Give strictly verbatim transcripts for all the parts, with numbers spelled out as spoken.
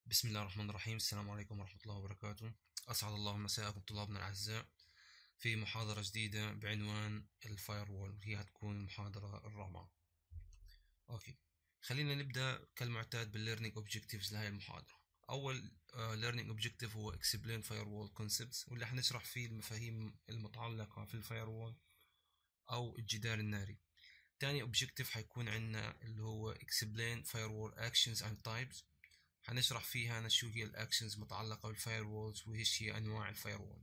بسم الله الرحمن الرحيم. السلام عليكم ورحمة الله وبركاته. أسعد الله مساءكم طلابنا الأعزاء في محاضرة جديدة بعنوان الفاير وول، هي هتكون المحاضرة الرابعة. أوكي، خلينا نبدأ كالمعتاد بالليرنينج أوبجيكتيفز لهي المحاضرة. أول ليرنينج أوبجيكتيف هو explain firewall concepts، واللي حنشرح فيه المفاهيم المتعلقة في الفاير وول أو الجدار الناري. تاني أوبجيكتيف حيكون عندنا اللي هو explain firewall actions and types، حنشرح فيها أنا شو هي الأكشنز متعلقة بالفاير وولز وإيش هي أنواع الفاير وول.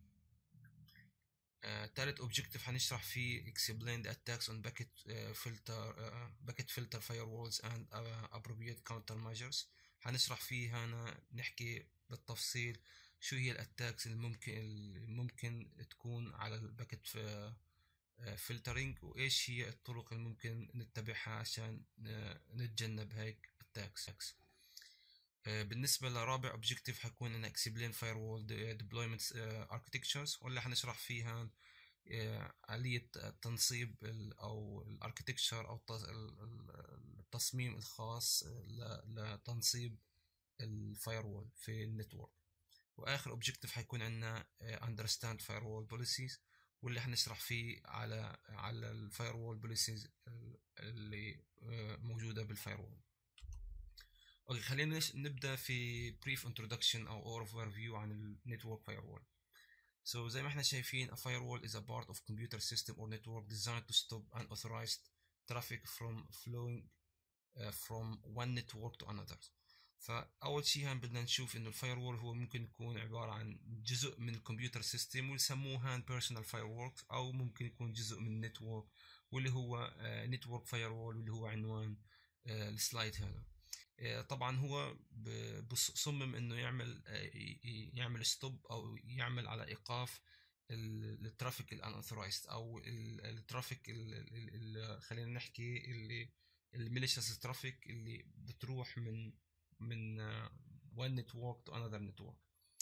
ثالث أوبجيكتيف حنشرح فيه explain the attacks on packet uh, filter uh, packet filter firewalls and uh, appropriate countermeasures. حنشرح فيه هنا نحكي بالتفصيل شو هي الاتاكس الممكن الممكن تكون على الباكت فلترنج، وايش هي الطرق الممكن نتبعها عشان نتجنب هيك اتاكس. بالنسبة لرابع اوبجيكتيف حيكون أنا explain firewall deployment architectures، واللي حنشرح فيها آلية تنصيب أو الاركتكتشر أو التصميم الخاص لتنصيب الفايروول في النتورك. وآخر اوبجيكتيف حيكون عندنا understand firewall policies، واللي حنشرح فيه على على الفايروول بوليسيز اللي موجودة بالفايروول. اوكي، خلينا نبدا في brief introduction او overview عن ال network firewall. So زي ما احنا شايفين a firewall is a part of computer system or network designed to stop unauthorized traffic from flowing uh, from one network to another. فأول شيء هان بدنا نشوف إنه الفايروول هو ممكن يكون عبارة عن جزء من الكمبيوتر سيستم ويسموه هان personal firewall، أو ممكن يكون جزء من نتورك واللي هو نتورك فايروول واللي هو عنوان السلايد هذا. طبعا هو بصمم انه يعمل يعمل ستوب او يعمل على ايقاف الترافيك الانثرايزد او الترافيك، خلينا نحكي اللي الميليشيس ترافيك اللي بتروح من من one network to another network.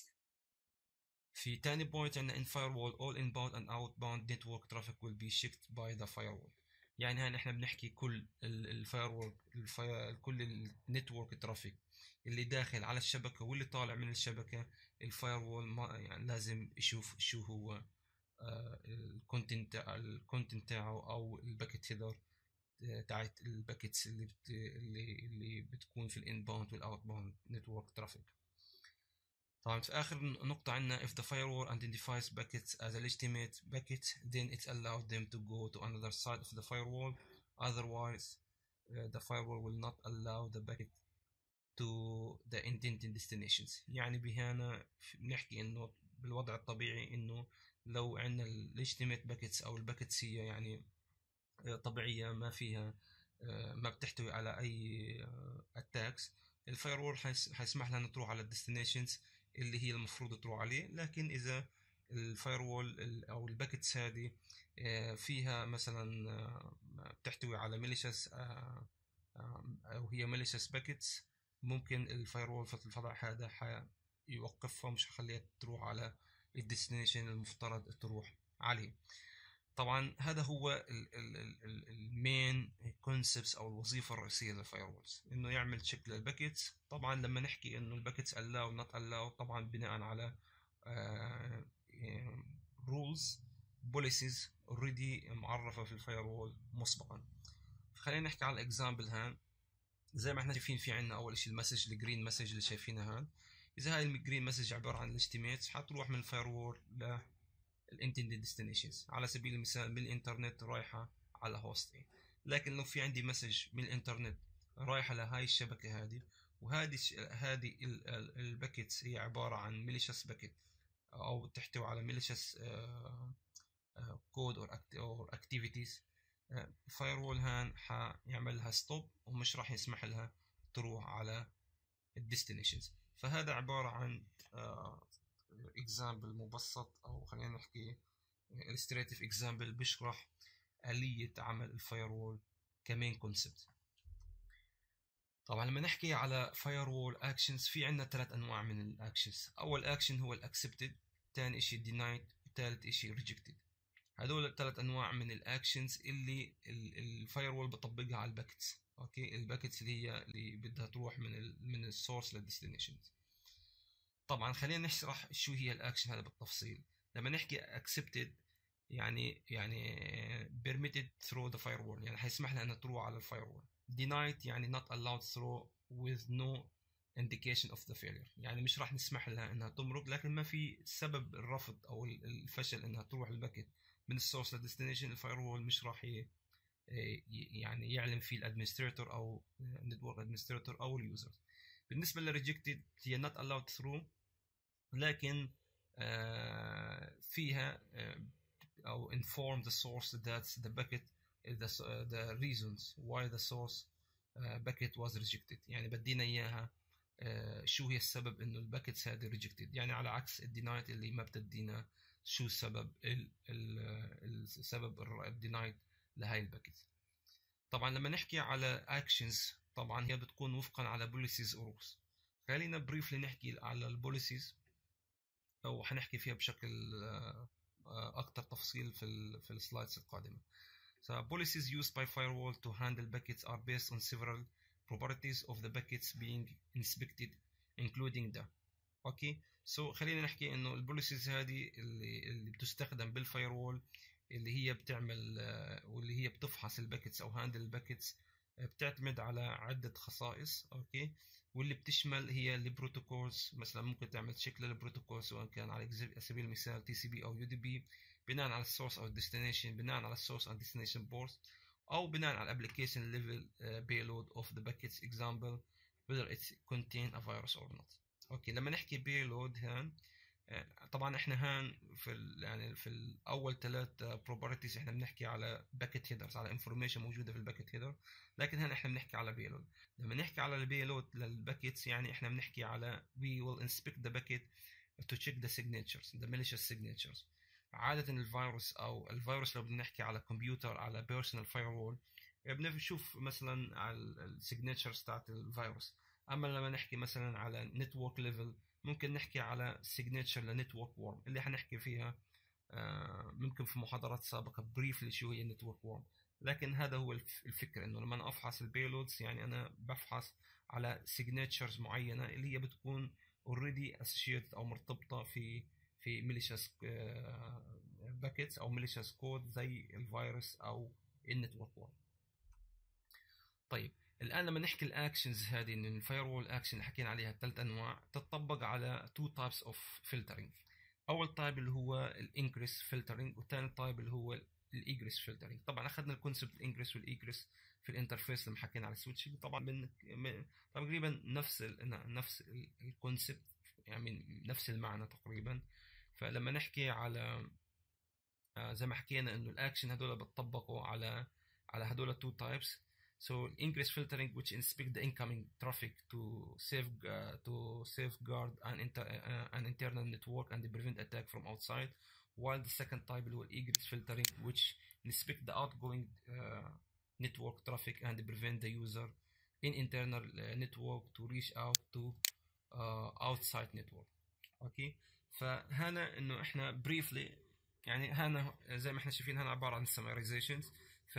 في تاني بوينت عندنا in firewall all inbound and outbound network traffic will be checked by the firewall. يعني هان احنا بنحكي كل الفاير كل النتورك ترافيك اللي داخل على الشبكه واللي طالع من الشبكه، الفاير وول يعني لازم يشوف شو هو الكونتنت الكونتنت تاعه او الباكيت هيدر تاعت الباكيتس اللي بت اللي اللي بتكون في الانباوند والاوت باوند نتورك ترافيك. طبعا في آخر نقطة عندنا if the firewall identifies packets as a legitimate packet then it allows them to go to another side of the firewall, otherwise uh, the firewall will not allow the packet to the intended destinations. يعني بهنا بنحكي إنه بالوضع الطبيعي إنه لو عندنا legitimate packets أو الباكتس هي يعني طبيعية ما فيها ما بتحتوي على أي attacks، الفايروول حيسمح لنا تروح على الديستنيشنز اللي هي المفروض تروح عليه. لكن إذا الفايروول أو الباكتس هذه فيها مثلا بتحتوي على ميليشيس أو هي ميليشيس باكتس، ممكن الفايروول في الوضع هذا حيوقفها، مش هخليها تروح على الديستنيشن المفترض تروح عليه. طبعا هذا هو المين كونسبتس او الوظيفه الرئيسيه للفايرولز، انه يعمل تشيك للباكيتس. طبعا لما نحكي انه الباكيتس allow not allow طبعا بناء على رولز بوليسيز اوريدي معرفه في الفايرول مسبقا. خلينا نحكي على الاكزامبل هان. زي ما احنا شايفين في عندنا اول شيء المسج الجرين مسج اللي شايفينها هان. اذا هاي الجرين مسج عباره عن الاستيميتس حتروح من الفايرول ل الانتندد ديستنيشنز، على سبيل المثال من الانترنت رايحه على هوست اي. لكن لو في عندي مسج من الانترنت رايحه لهاي الشبكه هذه، وهذه هذه الباكيتس هي عباره عن ميليشيس باكيت او تحتوي على ميليشيس كود او اكتيفيتيز، الفايروول هان حيعمل لها ستوب ومش راح يسمح لها تروح على الديستنيشنز. فهذا عباره عن اكزامبل مبسط، او خلينا نحكي illustrative example بيشرح آلية عمل الفايروول كمين كونسبت. طبعا لما نحكي على فايروول اكشنز في عندنا ثلاث انواع من الاكشنز. اول اكشن هو الاكسبتد، ثاني اشي denied، ثالث اشي rejected. هذول الثلاث انواع من الاكشنز اللي الفايروول بطبقها على الباكتس. اوكي، الباكتس اللي هي اللي بدها تروح من ال من السورس للديستنيشنز. طبعا خلينا نشرح شو هي الاكشن هذا بالتفصيل. لما نحكي accepted يعني يعني permitted through the firewall، يعني حيسمح لها انها تروح على الفايروول. denied يعني not allowed through with no indication of the failure، يعني مش راح نسمح لها انها تمرق، لكن ما في سبب الرفض او الفشل انها تروح الباكت من السورس للديستنيشن. الفايروول مش راح يعني يعلم فيه الادمنستريتور او النتورك ادمنستريتور او اليوزر. بالنسبه للريجكتد هي not allowed through، لكن فيها او inform the source that the packet the, the reasons why the source packet was rejected، يعني بدينا اياها شو هي السبب انه الباكيتس هذه ريجكتد، يعني على عكس الدينايت اللي ما بتدينا شو السبب ال ال السبب الدينايت لهاي الباكيت. طبعا لما نحكي على اكشنز طبعا هي بتكون وفقا على بوليسيز ورولز. خلينا بريفلي نحكي على البوليسيز، او حنحكي فيها بشكل اكثر تفصيل في ال في السلايدز القادمه. So policies used by firewall to handle packets are based on several properties of the packets being inspected including the اوكي. سو so, خلينا نحكي انه البوليسيز هذه اللي اللي بتستخدم بالفايروول، اللي هي بتعمل واللي هي بتفحص الباكيتس او هاندل الباكيتس، بتعتمد على عده خصائص اوكي، واللي بتشمل هي البروتوكولز. مثلا ممكن تعمل تشيك للبروتوكول سواء كان على سبيل المثال تي سي بي او يو دي بي، بناء على السورس او الديستنيشن، بناء على السورس او الديستنيشن بورت، او بناء على الابلكيشن ليفل payload of the packets example whether it contain a virus or not. اوكي لما نحكي payload هان طبعا احنا هان في ال يعني في الاول ثلاث بروبرتيز احنا بنحكي على باكيت هيدرز، على انفورميشن موجوده في الباكيت هيدر، لكن هان احنا بنحكي على بيلود. لما نحكي على البيلود للباكيتس يعني احنا بنحكي على we will inspect the packet to check the signatures the malicious signatures. عاده الفيروس او الفيروس لو بنحكي على كمبيوتر على بيرسونال فايروول بنشوف مثلا على السيجنتشرز تاعت الفيروس، اما لما نحكي مثلا على نتورك ليفل ممكن نحكي على سيجنتشر لنتورك وورم اللي حنحكي فيها ممكن في محاضرات سابقه بريفلي شو هي النتورك وورم. لكن هذا هو الفكره، انه لما أنا افحص البيلودز يعني انا بفحص على سيجنتشرز معينه اللي هي بتكون اوريدي اسوشيتد او مرتبطه في في ميليشيس باكيتس او ميليشيس كود زي الفيروس او النتورك وورم. طيب الان لما نحكي الاكشنز هذه، ان الفايروول اكشن اللي حكينا عليها ثلاث انواع تطبق على تو تايبس اوف فلترنج. اول تايب اللي هو الانجريس فلترنج، والثاني تايب اللي هو الايجريس فلترنج. طبعا اخذنا الكونسبت الانجريس والايجريس في الانترفيس لما حكينا على السويتشنج، طبعا من تقريبا نفس ال نفس الكونسبت يعني نفس المعنى تقريبا. فلما نحكي على زي ما حكينا انه الاكشن هذول بتطبقوا على على هذول two types. So ingress filtering which inspect the incoming traffic to save uh, to safeguard an, inter, uh, an internal network and prevent attack from outside, while the second type اللي هو egress filtering which inspect the outgoing uh, network traffic and prevent the user in internal uh, network to reach out to uh, outside network. اوكي فهنا انه احنا briefly يعني هنا زي ما احنا شايفين هنا عباره عن summarizations. ف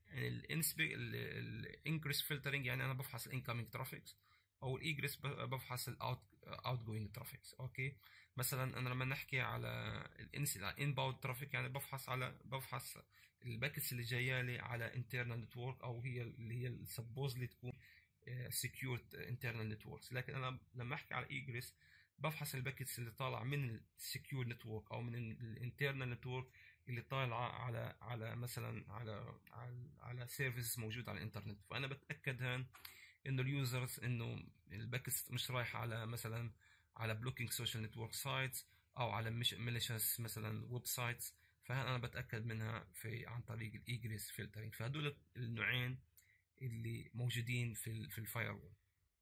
الانكريس فلترنج يعني انا بفحص الانكمينج ترافيكس، او الايجريس بفحص الاوت اوت جوينج ترافيكس. اوكي مثلا انا لما نحكي على الانباوند ترافيك يعني بفحص على بفحص الباكيتس اللي جايه لي على انترنال نتورك او هي اللي هي السبوزلي تكون سكيورد انترنال نتوركس. لكن انا لما احكي على ايجريس بفحص الباكيتس اللي طالع من السكيور نتورك او من الانترنال نتورك اللي طالعه على على مثلا على على على سيرفيس موجود على الانترنت. فانا بتاكد هان انه اليوزرز انه الباكيتس مش رايحه على مثلا على بلوكينج سوشيال نتورك سايتس او على ميليشيس مثلا ويب سايتس، فهان انا بتاكد منها في عن طريق الايجريس فلترنج. فهدول النوعين اللي موجودين في في الفايروول.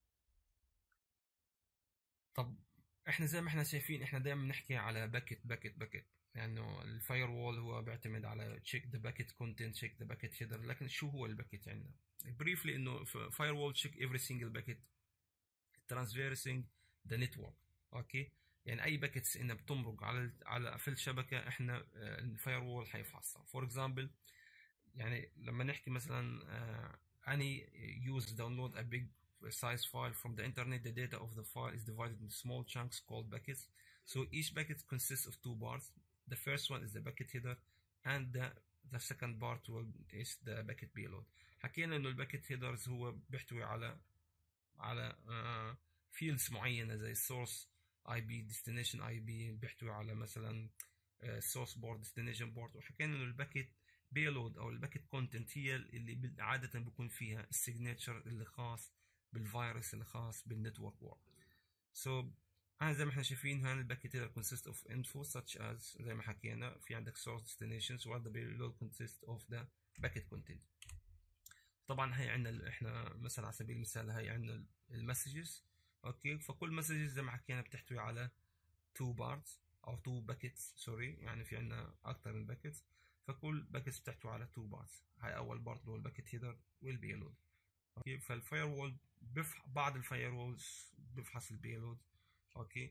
طب احنا زي ما احنا شايفين احنا دايما بنحكي على باكيت باكيت باكيت، لانه يعني الفاير وول هو بيعتمد على تشيك ذا باكيت كونتنت تشيك ذا باكيت هيدر. لكن شو هو الباكيت عندنا بريفلي؟ انه فاير وول تشيك افري سنجل باكيت ترانسفيرسينج ذا نتورك. اوكي يعني اي باكيتس انها بتمرق على على في الشبكه احنا الفاير وول حيفحصها. فور اكزامبل يعني لما نحكي مثلا اني يوز داونلود ا بيج size file from the internet. The data of the file is divided into small chunks called buckets. So each bucket consists of two parts. The first one is the bucket header, and the, the second part will, is the bucket payload. حكينا انه الباكيت هيدرز هو بيحتوي على على فيلدز معينه زي source اي بي destination اي بي، بيحتوي على مثلا source board destination board. وحكينا انه الباكيت بيلود او الباكيت كونتنت هي اللي عاده بيكون فيها السيجنتشر اللي خاص بالفيروس اللي خاص بالنتورك وورد. So أنا زي ما احنا شايفين هان الباكيت هيدر consist of info such as زي ما حكينا في عندك source destinations، وهذا payload consist of the packet content. طبعا هي عندنا احنا مثلا على سبيل المثال هي عندنا المسجز. اوكي، فكل مسجز زي ما حكينا بتحتوي على two parts او two باكيتس سوري، يعني في عندنا اكثر من باكيتس، فكل باكيتس بتحتوي على two parts. هاي اول بارت اللي هو الباكيت هيدر والبيلود. اوكي، فالفاير وول بفح بعض الفاير وولز بفحص البيلود. اوكي،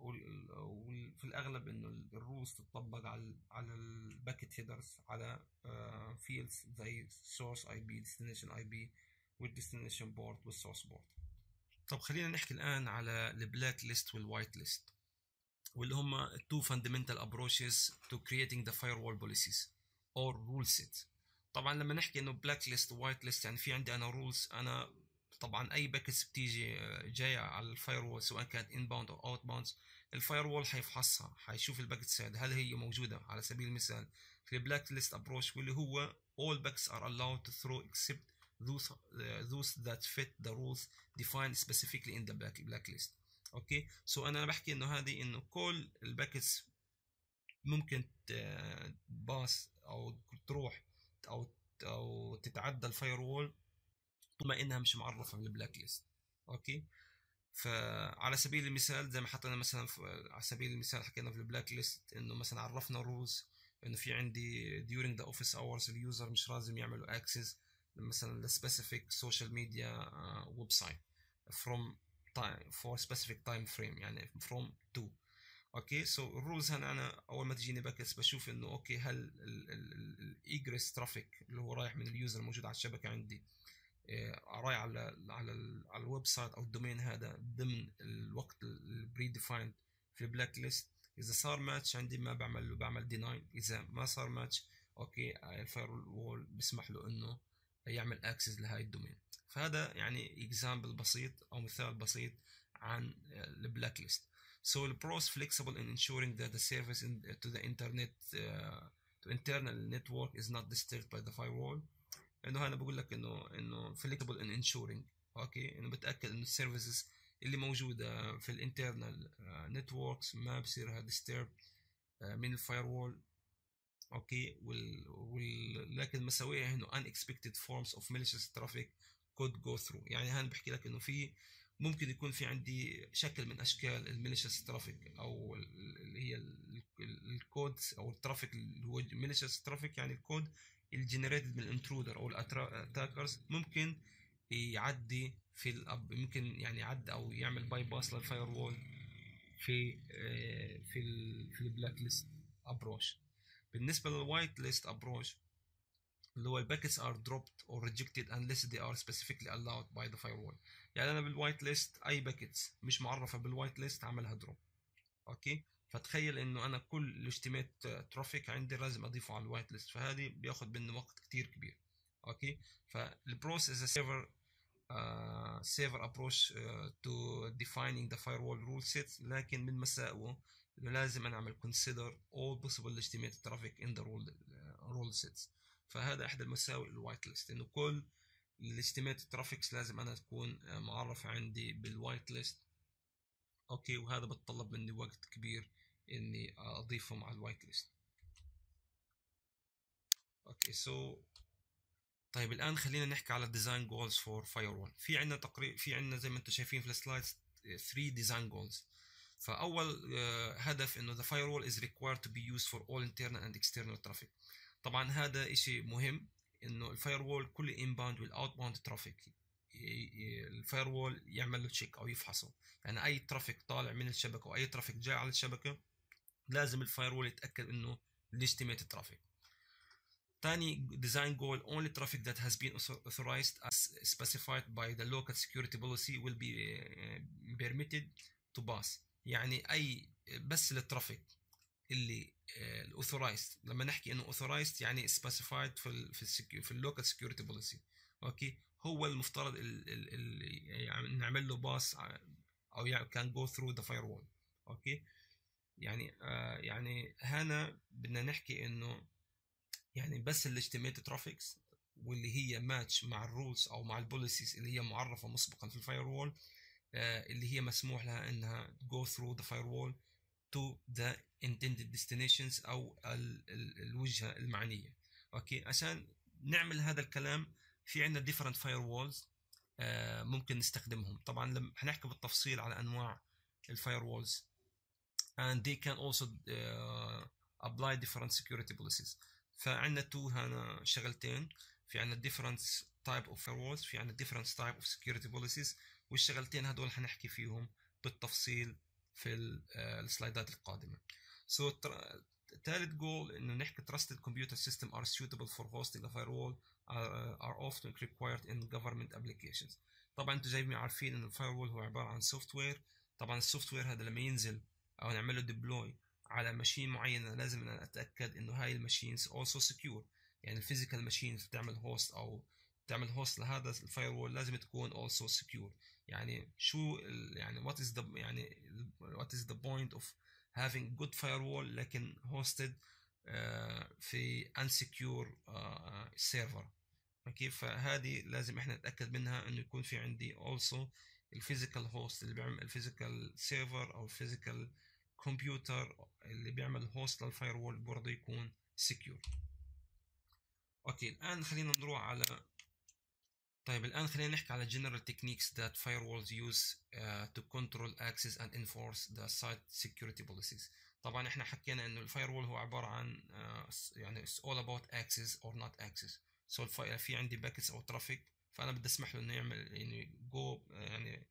وفي الاغلب انه الرولز تطبق على على الباكيت هيدرز على فيلدز زي سورس اي بي، ديستنيشن اي بي، والديستنيشن بورد والسورس بورد. طب خلينا نحكي الان على البلاك ليست والوايت ليست، واللي هم two fundamental approaches to creating the firewall policies or rule set. طبعا لما نحكي انه بلاك ليست ووايت ليست يعني في عندي انا رولز، انا طبعا اي باكيتس بتيجي جايه على الفاير وول سواء كانت انباوند او اوت باوند، الفاير وول حيفحصها، حيشوف الباكيتس هل هي موجوده. على سبيل المثال في البلاك ليست ابروش واللي هو all packets are allowed to throw except those uh, those that fit the rules defined specifically in the black blacklist. اوكي، سو انا بحكي انه هذه انه كل الباكيتس ممكن باس او تروح او او تتعدى الفاير وول طول ما انها مش معرفه بالبلاك ليست. اوكي، فعلى سبيل المثال زي ما حطينا مثلا على سبيل المثال حكينا في البلاك ليست انه مثلا عرفنا رولز انه في عندي during the office hours اليوزر مش لازم يعملوا access مثلا ل specific social media uh, website from time for specific time frame يعني from to. اوكي، سو الرولز هنا انا اول ما تجيني باكيتس بشوف انه اوكي هل الايجريس ترافيك اللي هو رايح من اليوزر الموجود على الشبكه عندي رايح على على على الويب سايت او الدومين هذا ضمن الوقت البري ديفايند في البلاك ليست. اذا صار ماتش عندي ما بعمل بعمل ديناي، اذا ما صار ماتش اوكي الفاير وول بيسمح له انه يعمل اكسس لهاي الدومين. فهذا يعني اكزامبل بسيط او مثال بسيط عن البلاك ليست. So the Pro is flexible in ensuring that the service in, to the internet uh, to internal network is not disturbed by the firewall. انه انا بقول لك انه انه flexible in ensuring اوكي انه بتاكد انه السيرفيسز اللي موجوده في الانترنال نتوركس ما بصيرها ديسترب من الفاير وول. اوكي، وال, وال لكن مساوئها انه unexpected forms of malicious traffic could go through. يعني هان بحكي لك انه في ممكن يكون في عندي شكل من اشكال الميليشيس ترافيك او اللي هي الكود او الترافيك اللي هو ميليشيس ترافيك، يعني الكود الجنريتد من الانترودر او الاتاكرز ممكن يعدي في الاب ممكن يعني يعدي او يعمل باي باس للفاير وول في في ال في البلاك ليست ابروش. بالنسبه للوايت ليست ابروش اللي هو الباكيتس are dropped or rejected unless they are specifically allowed by the firewall. يعني انا بالوايت ليست اي باكيتس مش معرفه بالوايت ليست عملها دروب. اوكي، فتخيل انه انا كل الاجتماعات ترافيك عندي لازم اضيفه على الوايت ليست، فهذه بياخذ مني وقت كتير كبير. اوكي، فالبروس is a safer uh, safer approach uh, to defining the firewall rule sets، لكن من مساوئه انه لازم انا اعمل consider all possible legitimate traffic in the rule uh, rule sets. فهذا احدى المساوئ الوايت ليست، انه كل الاجتماعات الترافيكس لازم انا تكون معرفه عندي بالوايت ليست. اوكي، وهذا بتطلب مني وقت كبير اني اضيفهم على الوايت ليست. اوكي، سو so, طيب الان خلينا نحكي على الديزاين جولز فور فاير. في عندنا تقريبا في عندنا زي ما انتم شايفين في السلايدز ثلاثة ديزاين جولز. فاول هدف انه the firewall is required to be used for all internal and external traffic. طبعا هذا اشي مهم انه الفاير وول كل الانباوند والاوت باوند ترافيك الفاير وول يعمل له تشيك او يفحصه. يعني اي ترافيك طالع من الشبكه واي ترافيك جاي على الشبكه لازم الفاير وول يتاكد انه ليجيتيميت ترافيك. تاني design goal only traffic that has been authorized as specified by the local security policy will be permitted to pass. يعني اي بس الترافيك اللي الاوثورايزد، لما نحكي انه authorized يعني specified في ال في ال في اللوكال سكيورتي بوليسي، اوكي، هو المفترض اللي يعني نعمل له باس او يعني كان جو ثرو ذا فاير وول. اوكي، يعني آه يعني هنا بدنا نحكي انه يعني بس الليجيتيميت ترافيكس واللي هي ماتش مع الرولز او مع البوليسيز اللي هي معرفه مسبقا في الفاير وول، آه اللي هي مسموح لها انها go through the firewall to the intended destinations او ال ال الوجهه المعنيه. اوكي، عشان نعمل هذا الكلام في عندنا different firewalls آه ممكن نستخدمهم. طبعا لما هنحكي بالتفصيل على انواع الفاير and they can also uh, apply different security policies. فعندنا تو هنا شغلتين، في عندنا different type of firewalls، في عندنا different type of security policies، والشغلتين هدول هنحكي فيهم بالتفصيل في السلايدات القادمة. so ثالث goal انه نحكي trusted computer system are suitable for hosting a firewall are, are often required in government applications. طبعا انتم جايين عارفين ان الفايروول هو عبارة عن سوفت وير. طبعا السوفت وير هذا لما ينزل او نعمل له ديبلوي على ماشين معينه لازم أنا اتاكد انه هاي الماشينز also secure. يعني الفيزيكال ماشينز بتعمل هوست او بتعمل هوست لهذا الفاير وول لازم تكون also secure. يعني شو يعني what is the يعني what is the point of having good firewall لكن hosted uh, في unsecure uh, server. اوكي، فهذه لازم احنا نتاكد منها انه يكون في عندي also الفيزيكال هوست اللي بيعمل الفيزيكال سيرفر او الفيزيكال كمبيوتر اللي بيعمل هوست للفاير وول برضه يكون سكيور. اوكي، الان خلينا نروح على طيب الان خلينا نحكي على general techniques that firewalls use uh, to control access and enforce the site security policies. طبعا احنا حكينا انه الفاير وول هو عباره عن uh, يعني it's all about access or not access. so في عندي باكيتس او ترافيك، فانا بدي اسمح له انه يعمل يعني جو يعني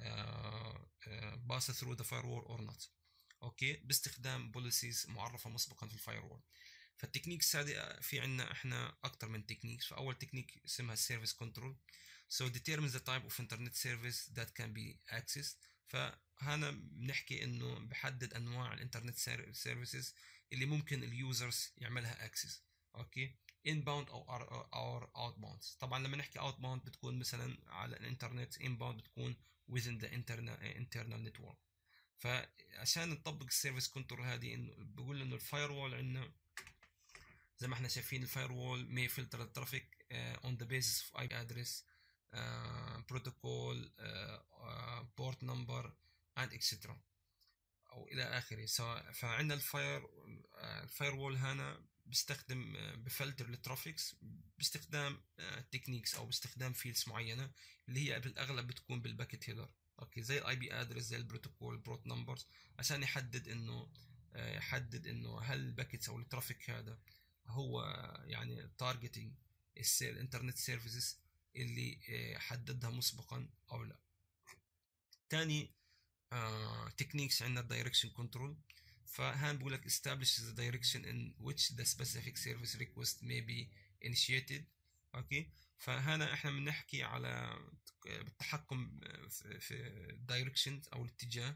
باس ثرو ذا فاير وول اور نوت. اوكي، باستخدام بوليسيز معرفه مسبقا في الفاير وول. فالتكنيكس هذه في عندنا احنا اكثر من تكنيك. فاول تكنيك اسمها السيرفيس كنترول. so determines the type of internet service that can be accessed. فهنا بنحكي انه بحدد انواع الانترنت سيرفيسز اللي ممكن اليوزرز يعملها اكسس. اوكي، inbound او or outbound. طبعا لما نحكي outbound بتكون مثلا على الانترنت، inbound بتكون within the internal internal network. فعشان نطبق السيرفيس كنترول هذه انه بقول انه الفاير وول عندنا زي ما احنا شايفين الفاير وول may filter the traffic uh, on the basis of آي بي address, uh, protocol, uh, uh, port number and et cetera او الى اخره. فعندنا الفاير الفاير وول هنا بيستخدم بفلتر الترافيكس باستخدام تكنيكس او باستخدام فيلدز معينه اللي هي بالاغلب بتكون بالباكيت هيدر. اوكي، زي الاي بي ادرس، زي البروتوكول بروت نمبرز، عشان يحدد انه يحدد انه هل الباكيتس او الترافيك هذا هو يعني تارجتنج الانترنت سيرفيسز اللي حددها مسبقا او لا. تاني تكنيكس عندنا الدايركشن كنترول. فهان بقول لك establish the direction in which the specific service request may be initiated. اوكي، فهنا احنا بنحكي على بالتحكم في direction او الاتجاه.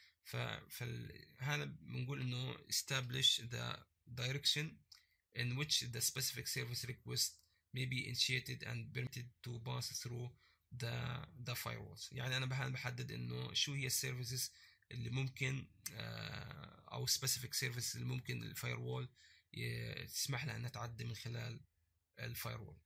فهنا بنقول انه establish the direction in which the specific service request may be initiated and permitted to pass through the the firewalls. يعني انا بحدد انه شو هي السيرفيسز اللي ممكن او specific services اللي ممكن الفاير وول تسمح لها انها تعدي من خلال الفاير وول.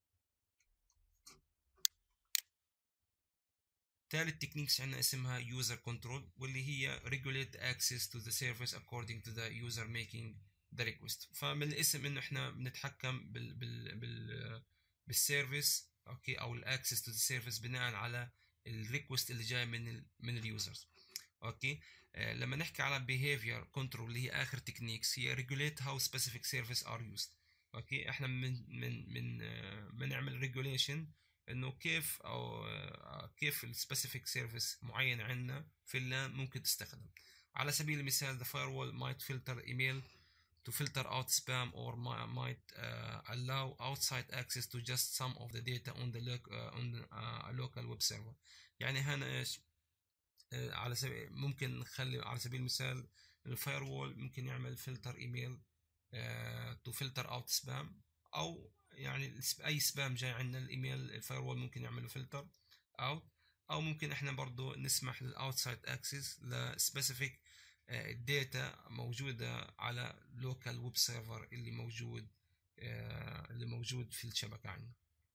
ثالث تكنيكس عندنا اسمها user control، واللي هي regulate access to the service according to the user making the request. فمن الاسم انه احنا بنتحكم بال بال بال بالسيرفيس، اوكي، او الاكسس تو ذا سيرفيس بناء على الريكوست اللي جاي من ال من اليوزرز. اوكي، آه لما نحكي على behavior control اللي هي اخر تكنيكس هي regulate how specific service are used. اوكي، احنا من من من آه بنعمل ريجوليشن انه كيف او آه كيف السبيسيفيك سيرفيس معين عندنا في اللان ممكن تستخدم. على سبيل المثال the firewall might filter email to filter out spam or might uh, allow outside access to just some of the data on the loc uh, on the, uh, a local web server. يعني هنا ايش uh, على سبيل ممكن نخلي على سبيل المثال الفاير وول ممكن يعمل فلتر ايميل تو فلتر اوت سبام، او يعني اي سبام جاي عندنا الايميل الفاير وول ممكن يعمله فلتر اوت، او ممكن احنا برضو نسمح للاوتسايد اكسس لسبيسيفيك الداتا موجوده على لوكال ويب سيرفر اللي موجود اللي موجود في الشبكه عندنا.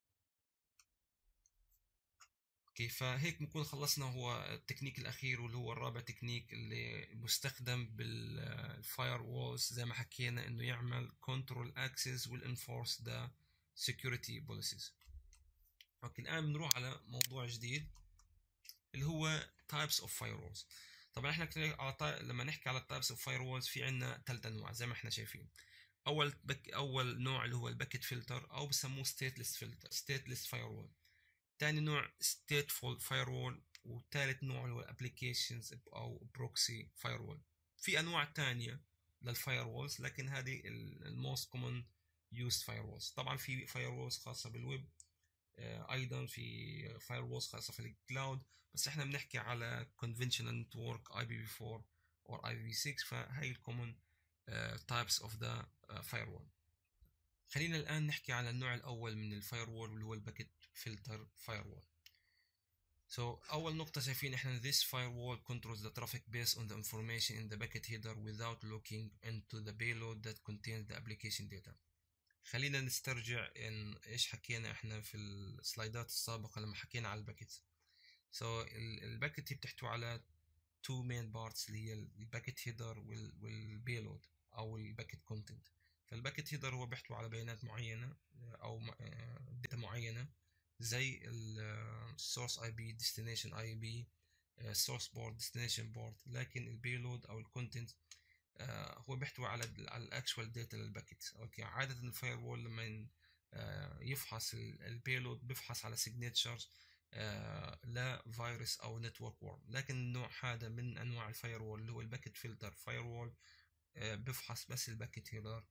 اوكي، فهيك بنكون خلصنا هو التكنيك الاخير واللي هو الرابع تكنيك اللي مستخدم بالفاير وولز، زي ما حكينا انه يعمل كنترول اكسس والانفورس ذا سكيورتي بوليسيز. اوكي، الان بنروح على موضوع جديد اللي هو تايبس اوف فاير وولز. طبعا احنا على لما نحكي على التايبس اوف فاير وولز في عندنا ثلاث انواع زي ما احنا شايفين. اول بك اول نوع اللي هو الباكيت فلتر او بسموه ستيتلس فلتر ستيتلس فاير وول. ثاني نوع stateful firewall، وثالث نوع اللي هو applications او proxy firewall. في انواع تانية للفاير لكن هذه الموست common used firewalls. طبعا في firewalls خاصة بالويب، ايضا في firewalls خاصة في الكلاود، بس احنا بنحكي على conventional network آي بي في فور or آي بي في سكس، فهي common types of the firewall. خلينا الآن نحكي على النوع الأول من الفايروول واللي هو الباكيت فلتر فايروول. So أول نقطة شايفين إحنا this firewall controls the traffic based on the information in the packet header without looking into the payload that contains the application data. خلينا نسترجع إن إيش حكينا إحنا في السلايدات السابقة لما حكينا على الباكيت. So الباكيت هي بتحتوي على two main parts اللي هي الباكيت هيدر والبيلود أو الباكيت كونتنت. فالباكيت هيدر هو بيحتوي على بيانات معينة أو داتا معينة زي السورس اي بي، ديستنيشن اي بي، سورس بورد، ديستنيشن بورد. لكن البيلود أو الكونتنت هو بيحتوي على على الاكشوال داتا للباكيت. اوكي، عادة الفاير وول لما يفحص البيلود بيفحص على سيجنتشرز لا فيروس او نتورك وورم. لكن النوع هذا من انواع الفاير وول اللي هو الباكيت فلتر فاير وول بفحص بس الباكيت هيدر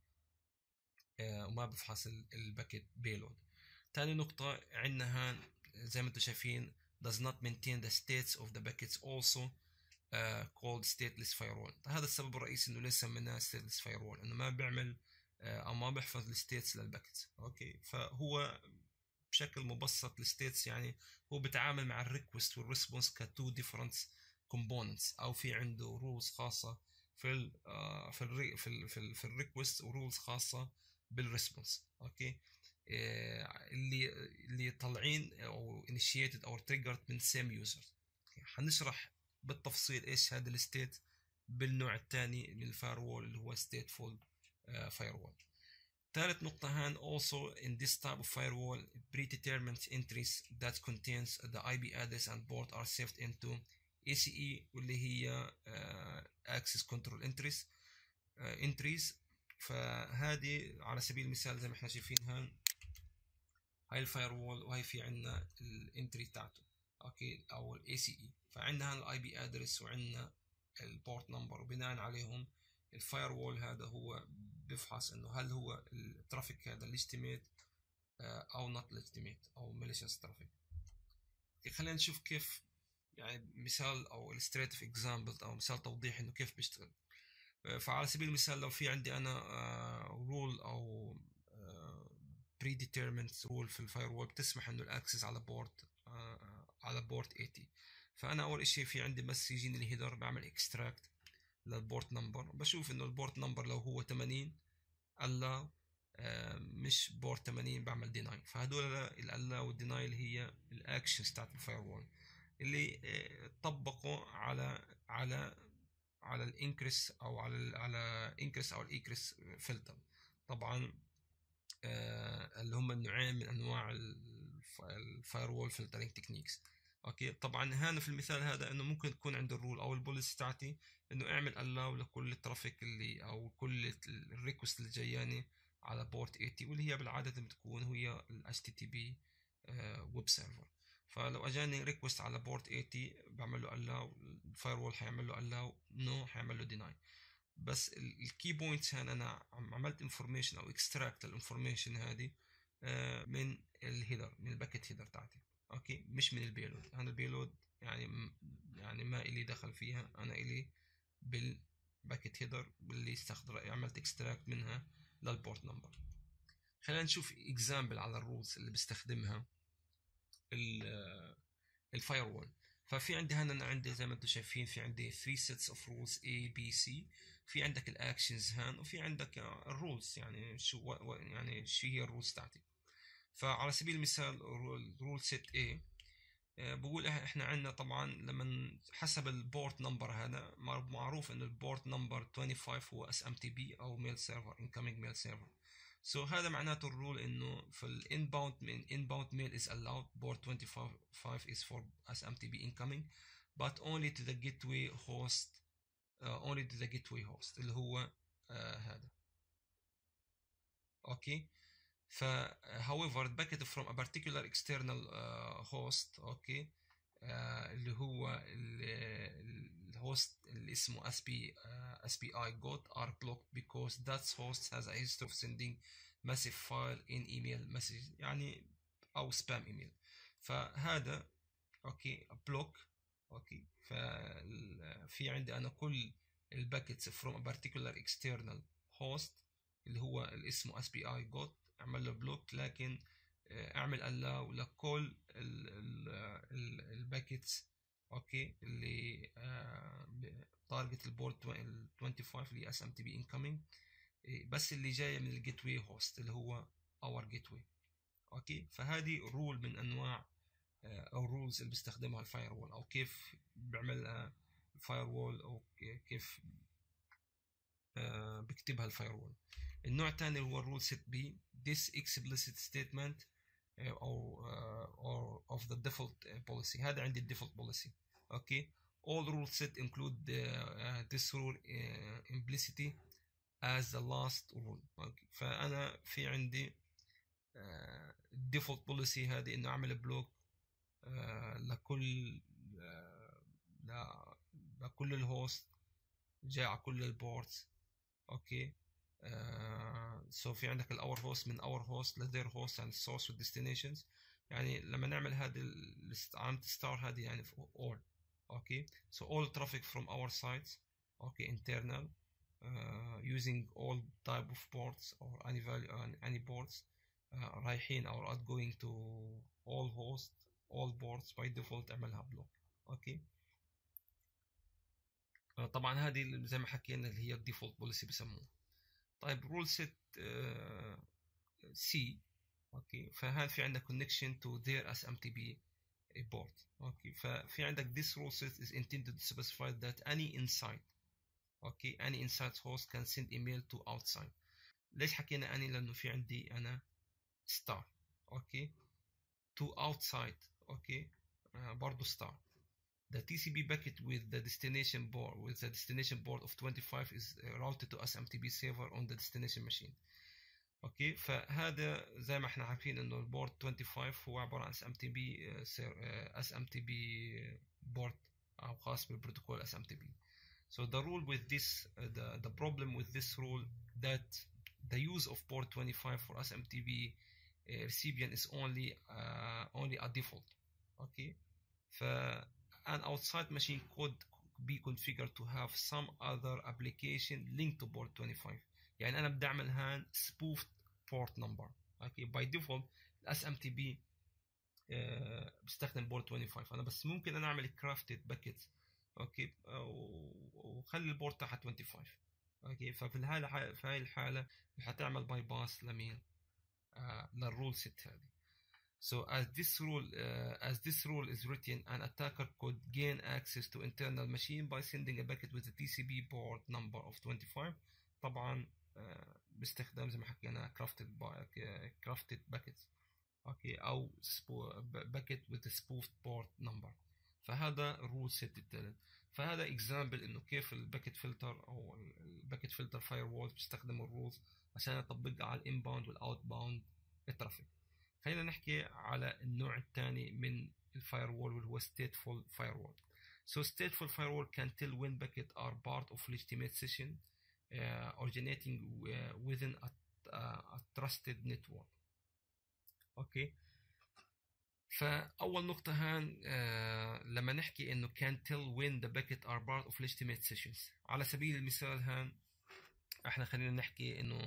وما بفحص الباكيت بيلود. تاني نقطة عندنا زي ما انتم شايفين does not maintain the states of the packets also uh, called stateless firewall. هذا السبب الرئيسي انه ليس منها stateless firewall، انه ما بيعمل uh, او ما بيحفظ الستيتس للباكيتس. اوكي، فهو بشكل مبسط الستيتس يعني هو بيتعامل مع الريكوست والريسبونس كتو ديفرنت كومبوننتس، او في عنده رولز خاصة في ال uh, في ال في ال في, ال في الريكوست ورولز خاصة بالريسبونس. اوكي، اللي اللي طالعين او initiated او triggered من same user. حنشرح بالتفصيل ايش هذا الستيت بالنوع الثاني من الفايروول اللي هو stateful firewall. ثالث نقطة هان also in this type of firewall predetermined entries that contains the آي بي address and port are saved into إيه سي إي واللي هي uh, access control entries uh, entries. فهذه على سبيل المثال زي ما احنا شايفين هان هاي الفاير وول، وهي في عندنا الانتري تاعته اوكي او الاي سي اي. فعندنا الاي بي ادرس وعندنا البورت نمبر، وبناء عليهم الفاير وول هذا هو بفحص انه هل هو الترافيك هذا ليجيتيميت او نوت ليجيتيميت او ماليشيس ترافيك. خلينا نشوف كيف يعني مثال او illustrative example او مثال توضيح انه كيف بيشتغل. فعلى سبيل المثال لو في عندي انا رول او predetermined rule في الفايروول بتسمح انه الاكسس على بورت على بورت ثمانين. فانا اول اشي في عندي بس يجيني الهيدر بعمل اكستراكت للبورت نمبر، بشوف انه البورت نمبر لو هو ثمانين allow مش بورت ثمانين بعمل ديناي. فهدول الالlow والديناي اللي هي الاكشنز تاعت الفايروول اللي طبقوا على على على الانكريس او على على انكريس او الايكريس فلتر. طبعا آه اللي هم النوعين من انواع الفايروول فلترنج تكنيكس. اوكي، طبعا هنا في المثال هذا انه ممكن تكون عند الرول او البوليسي تاعتي انه اعمل الاو لكل الترافيك اللي او كل الريكوست اللي جاياني على بورت ثمانين واللي هي بالعاده بتكون هي ال إتش تي تي بي ويب سيرفر. فلو اجاني ريكوست على بورت ثمانين بعمل له الاو، الفايروول حيعمل له الاو، نو حيعمل له ديناي. بس الكي بوينتس هان انا عملت انفورميشن او اكستراكت الانفورميشن هذه من الهيدر، من الباكيت هيدر تاعتي. اوكي، مش من البيلود. انا البيلود يعني يعني ما الي دخل فيها، انا الي بالباكيت هيدر اللي استخدم عملت اكستراكت منها للبورت نمبر. خلينا نشوف اكزامبل على الرولز اللي بستخدمها الفاير وول. ففي عندي هنا انا عندي زي ما انتم شايفين في عندي three sets of rules A B C. في عندك الاكشنز هان، وفي عندك الرولز يعني شو يعني شو هي الرولز تاعتي. فعلى سبيل المثال رول سيت A بقول احنا عندنا طبعا لما حسب البورت نمبر، هذا معروف انه البورت نمبر خمسة وعشرين هو اس ام تي بي او ميل سيرفر، incoming mail server. سو so هذا معناته الرول انه في الانباوند من inbound mail is allowed port twenty-five is for اس ام تي بي incoming but only to the gateway host uh, only to the gateway host اللي هو uh, هذا. اوكي. ف however the packet from a particular external uh, host اوكي uh, اللي هو الهوست اللي اسمه اس بي اس بي اي got are blocked because that host has a history of sending massive file in email message يعني او spam email. فهذا اوكي بلوك. اوكي. ففي عندي انا كل الباكيتس from a particular external host اللي هو اللي اسمه اس بي اي got اعمل له بلوك، لكن اعمل allow لكل الباكيتس اوكي اللي تارجت البورت خمسة وعشرين اللي اس ام تي بي incoming، بس اللي جايه من الجيت واي هوست اللي هو اور جيت واي. اوكي. فهذه رول من انواع او رولز اللي بيستخدمها الفاير وول، او كيف بيعملها الفاير وول، او كيف بكتبها الفاير وول. النوع الثاني هو الرول سيت بي. this explicit statement او or of the default policy. هذا عندي الديفولت policy. اوكي. all rules set include uh, this rule uh, implicitly as the last rule. اوكي. فانا في عندي الديفولت uh, policy هذه انه اعمل بلوك uh, لكل uh, لكل الهوست جاي على كل البورتس. اوكي. سو uh, so في عندك الاور هوست من اور هوست لذير هوست يعني السورس والديستنيشنز. يعني لما نعمل هذه علامة ستار هذه يعني في all. اوكي. so all traffic from our sites اوكي internal uh, using all type of ports or any value uh, any ports uh, رايحين or outgoing to all hosts all ports by default اعملها بلوك. اوكي. uh, طبعا هذه زي ما حكينا اللي هي الديفولت بوليسي بسموها. طيب رول سيت سي. اوكي. فهذا في عندك connection to their اس ام تي بي port. اوكي. ففي عندك this rule set is intended to specify that any inside اوكي any inside host can send email to outside. ليش حكينا any؟ لانه في عندي انا star. اوكي. to outside. اوكي. آه برضو star. The T C B packet with the destination board with the destination board of twenty-five is routed to اس ام تي بي server on the destination machine. اوكي. فهذا زي ما احنا عارفين انه البورد خمسة وعشرين هو عباره عن اس ام تي بي اس ام تي بي بورد او خاص بالبروتوكول اس ام تي بي. So the rule with this uh, the the problem with this rule that the use of port twenty-five for اس ام تي بي uh, recipient is only uh, only a default. okay. ف an outside machine could be configured to have some other application linked to port twenty-five. يعني انا بدي اعمل هان spoofed port number. اوكي. باي ديفولت الاس ام تي بي بستخدم بورت خمسة وعشرين، انا بس ممكن انا اعمل crafted باكيت. اوكي. وخلي البورت تحت خمسة وعشرين. اوكي. ففي الحاله في هاي الحاله حتعمل باي باس لمين؟ آه للرول ست هذه. So as this rule uh, as this rule is written, an attacker could gain access to internal machine by sending a packet with a T C P port number of twenty-five. طبعا uh, باستخدام زي ما حكينا crafted crafted packets. اوكي. او باكيت with a spoofed port number. فهذا الرول سيت الثالث. فهذا اكزامبل انه كيف الباكيت فلتر او الباكيت فلتر فاير وول بيستخدم الرولز عشان يطبقها على الانباوند والاوت باوند الترافيك. خلينا نحكي على النوع الثاني من الفاير وول واللي هو stateful firewall. So stateful firewall can tell when packets are part of legitimate session uh, originating within a, a trusted network. اوكي. فاول نقطه هان آه لما نحكي انه can tell when the packet are part of legitimate sessions. على سبيل المثال هان احنا خلينا نحكي انه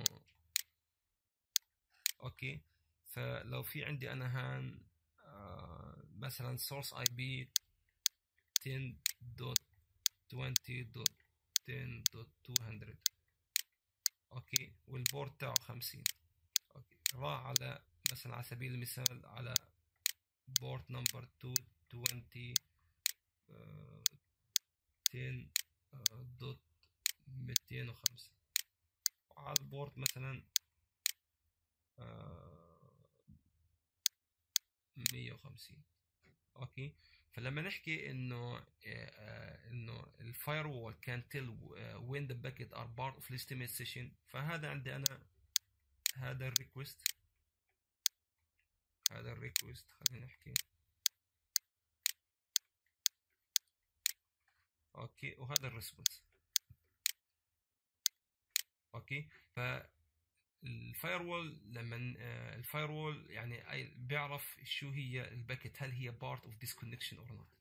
اوكي، فلو في عندي انا هان آه مثلا source اي بي ten dot twenty dot ten dot two hundred اوكي، والبورت تاعه خمسين. اوكي، راح على مثلا على سبيل المثال على بورت نمبر two twenty ten دوت مئتين وخمسة، وعلى البورت مثلا مية وخمسين. اوكي، فلما نحكي انه انه الفاير وول كان تيل وين ذا باكيت ار بارت اوف legitimate session، فهذا عندي انا هذا الريكوست، هذا الريكوست خلينا نحكي اوكي، وهذا الريسبونس. اوكي، ف الفاير وول لما الفاير وول يعني بيعرف شو هي الباكيت، هل هي بارت اوف ذيس كونكشن اور نوت.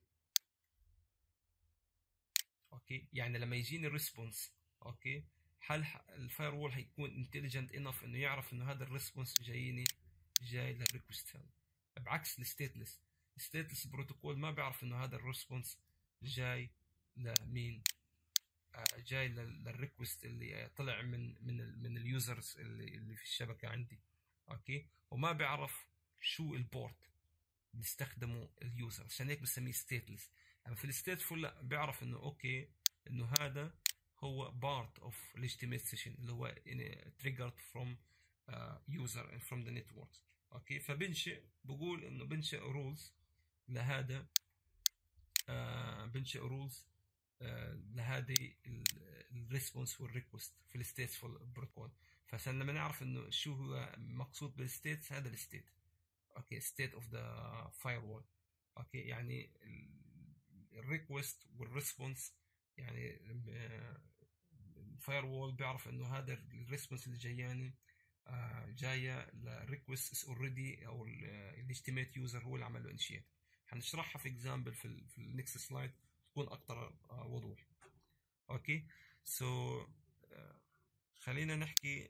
اوكي، يعني لما يجيني الريسبونس اوكي، هل الفاير وول هيكون انتليجنت انف انه يعرف انه هذا الريسبونس جايني جاي للريكوست هذا، بعكس الستيتلس. الستيتلس بروتوكول ما بيعرف انه هذا الريسبونس جاي لمين، جاي للريكوست اللي طلع من من من اليوزرز اللي اللي في الشبكه عندي. اوكي، وما بيعرف شو البورت بيستخدمه اليوزر، عشان هيك بسميه ستيتلس. يعني في الستيتفول لا، بيعرف انه اوكي انه هذا هو بارت اوف legitimate session اللي هو triggered from uh, user and from the networks. اوكي، فبنشئ بقول انه بنشئ رولز لهذا uh, بنشئ رولز لهذه الريسبونس والريكوست في الستيتفول بروتوكول. فعشان لما نعرف انه شو هو مقصود بالستيت، هذا الستيت اوكي، ستيت اوف ذا فاير وول. اوكي، يعني الريكوست والريسبونس، يعني الفاير وول بيعرف انه هذا الريسبونس اللي جاياني جايه لريكوست از اوريدي، او الليجيتيميت يوزر هو اللي عمل له انشيت. حنشرحها في اكزامبل في في النكست سلايد تكون اكثر وضوح. اوكي، سو so, uh, خلينا نحكي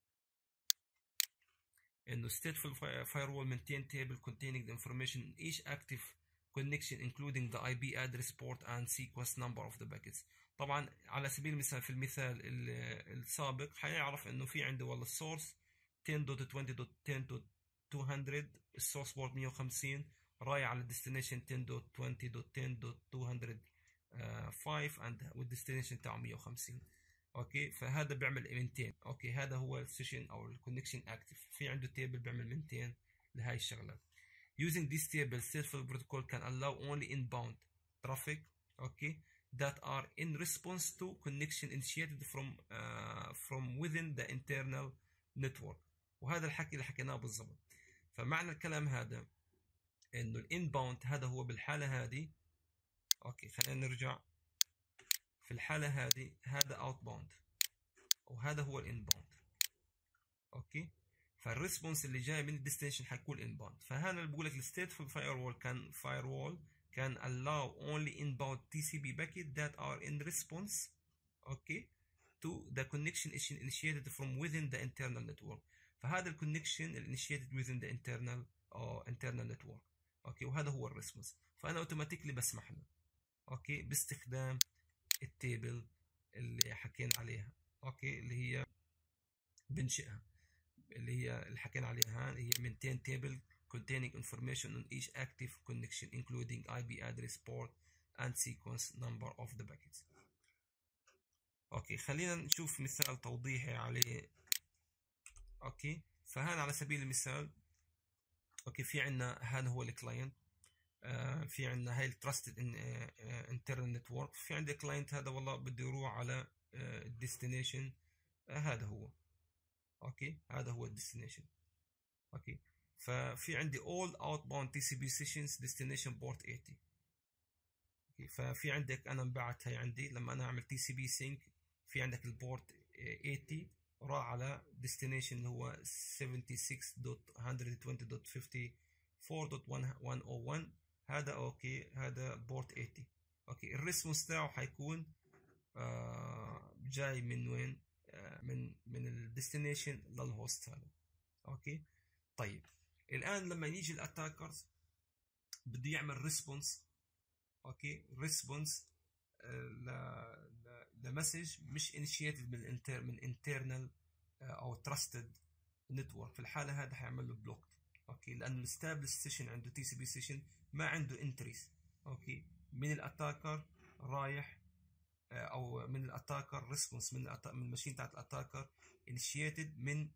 انه stateful firewall maintain table containing the information in each active connection including the اي بي address port and sequence number of the packets. طبعا على سبيل المثال في المثال السابق حيعرف انه في عنده والله السورس ten dot twenty dot ten dot two hundred، السورس بورت مية وخمسين، رايح على الديستنيشن ten dot twenty dot ten dot two hundred five and والديستنيشن تاعه مية وخمسين. اوكي، فهذا بيعمل مينتين. اوكي، هذا هو السيشن او الكونكشن اكتف، في عنده تيبل بيعمل مينتين لهي الشغلات. using this table stateful protocol can allow only inbound traffic okay that are in response to connection initiated from uh, from within the internal network. وهذا الحكي اللي حكيناه بالضبط. فمعنى الكلام هذا انه الانباوند هذا هو بالحاله هذه. اوكي، خلينا نرجع. في الحاله هذه هذا اوت باوند وهذا هو الانباوند. اوكي، فالريسبونس اللي جاي من الديستنيشن حيكون انباوند. فهذا اللي بقول لك الستيتفول فاير وول كان فاير وول can allow only inbound تي سي بي packet that are in response okay to the connection initiated from within the internal network. فهذا الكونكشن initiated within the internal or internal network. اوكي، وهذا هو الريسبونس. فانا اوتوماتيكلي بسمح له اوكي باستخدام التيبل اللي حكينا عليها. اوكي، اللي هي بنشئها، اللي هي اللي حكينا عليها هي maintain table containing information on each active connection including اي بي address port and sequence number of the packets. اوكي، خلينا نشوف مثال توضيحي عليه. اوكي، فهذا على سبيل المثال اوكي في عندنا هذا هو الكلاينت، آه في عندنا هاي التراستد انترنال نتورك، في عندي كلاينت هذا والله بده يروح على الديستنيشن آه آه هذا هو. اوكي، هذا هو الديستنيشن. اوكي، ففي عندي all outbound تي سي بي sessions destination port eighty. اوكي، ففي عندك انا مبعت هي عندي لما انا اعمل تي سي بي sync في عندك البورت ثمانين راح على destination اللي هو سبعة وسبعين دوت مية وعشرين دوت خمسة وخمسين دوت مية وواحد. هذا اوكي، هذا بورت ثمانين. اوكي، الريسبونس تاعه حيكون آه جاي من وين؟ آه من من الديستنيشن للهوست هذا. اوكي طيب، الان لما يجي الاتاكرز بده يعمل ريسبونس، اوكي ريسبونس لمسج مش انيشيتد من انتر من انترنال او تراستد نتورك. في الحاله هذا حيعمل له بلوك. اوكي، لانه الستابلش سيشن عنده تي سي بي سيشن ما عنده انتريز. اوكي، من الاتاكر رايح او من الاتاكر ريسبونس من من الماشين تاعت الاتاكر انيشيتد من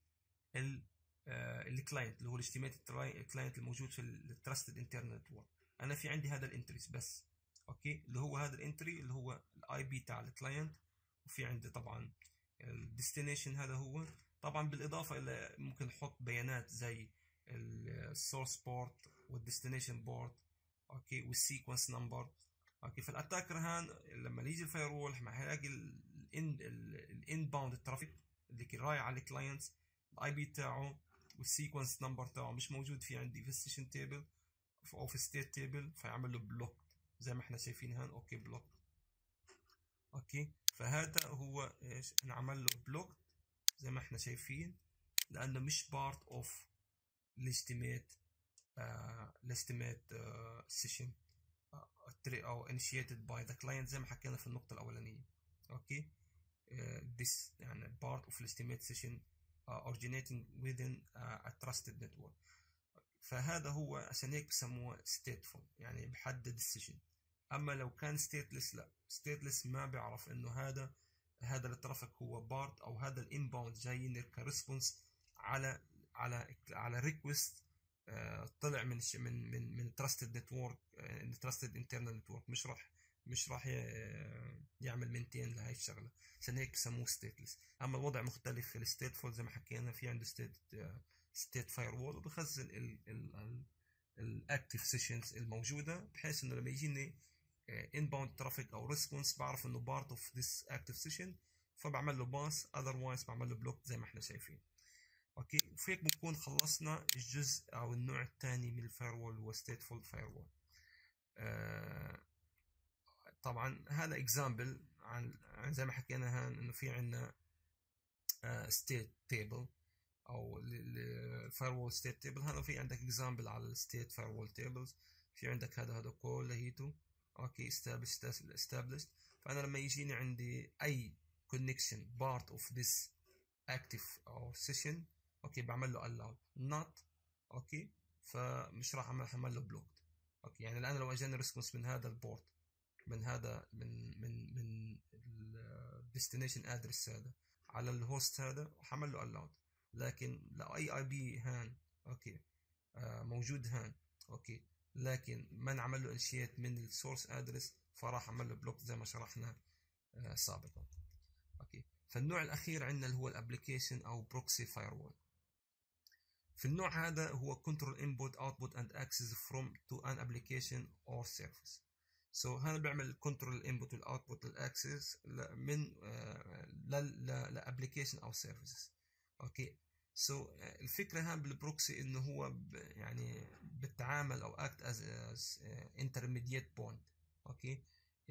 الكلاينت اللي هو الاجتماعي الكلاينت الموجود في التراستد انترنال نتورك. انا في عندي هذا الانتريز بس. اوكي، اللي هو هذا الانتري اللي هو الاي بي تاع الكلاينت، وفي عندي طبعا الديستنيشن هذا هو. طبعا بالاضافه الى ممكن نحط بيانات زي السورس بورت والديستنيشن بورت، اوكي، والسيكونس نمبر. اوكي، فالاتاكر هان لما يجي الفاير وول حيلاقي الان باوند الترافيك اللي رايح على الكلاينت، الاي بي تاعه والسيكونس نمبر تاعه مش موجود في عندي في السيشن تيبل او في ستيت تيبل، فيعمل له بلوك زي ما احنا شايفين هان. اوكي بلوك. اوكي، فهذا هو ايش نعمل له بلوك زي ما احنا شايفين، لانه مش بارت اوف الاستيميت الاستيميت سيشن او initiated by the client زي ما حكينا في النقطة الأولانية. اوكي، this يعني part of estimate session originating within a trusted network. فهذا هو عشان هيك بسموه stateful، يعني بحدد السيشن. اما لو كان stateless لا، stateless ما بيعرف انه هذا هذا الترافيك هو بارت او هذا الانباوند جايين كريسبونس على على على ريكوست طلع من من من من تراستد نتورك، تراستد انترنال نتورك، مش راح مش راح يعمل مينتين لهي الشغله. عشان هيك بسموه ستيتلس. اما الوضع مختلف في الستيتفول زي ما حكينا، في عنده ستيت ستيت فاير وول وبخزن الاكتف سيشنز الموجوده، بحيث انه لما يجيني انباوند ترافيك او ريسبونس بعرف انه بارت اوف ذس اكتف سيشن، فبعمل له باس، اذروايز بعمل له بلوك زي ما احنا شايفين. اوكي، وفيك بنكون خلصنا الجزء او النوع الثاني من الفاير وول هو ستيتفول فاير وول. طبعا هذا اكزامبل عن زي ما حكينا هان انه في عندنا ستيت تيبل او الفاير وول ستيت تيبل. هذا في عندك اكزامبل على الستيت فاير وول تيبلز. في عندك هذا هذا كلهيته اوكي established. فانا لما يجيني عندي اي connection part of this active or session، اوكي بعمل له allow not. اوكي، فمش راح اعمل اعمل له blocked. اوكي، يعني الان لو اجاني ريسبونس من هذا البورت من هذا من من من الديستنيشن ادرس هذا على الهوست هذا، حعمل له allowed. لكن لو اي اي بي هان اوكي آه موجود هان اوكي، لكن ما نعمل له انشيت من السورس ادرس، فراح اعمل له بلوك زي ما شرحنا آه سابقا. اوكي، فالنوع الاخير عندنا اللي هو الابلكيشن او بروكسي فاير وول. في النوع هذا هو control input output and access from to an application or service. so هذا بيعمل control input والاوتبوت والاكسس من لابلكيشن او سيرفيسز. اوكي، سو so الفكره هان بالبروكسي انه هو يعني بالتعامل او act as, as intermediate point. اوكي،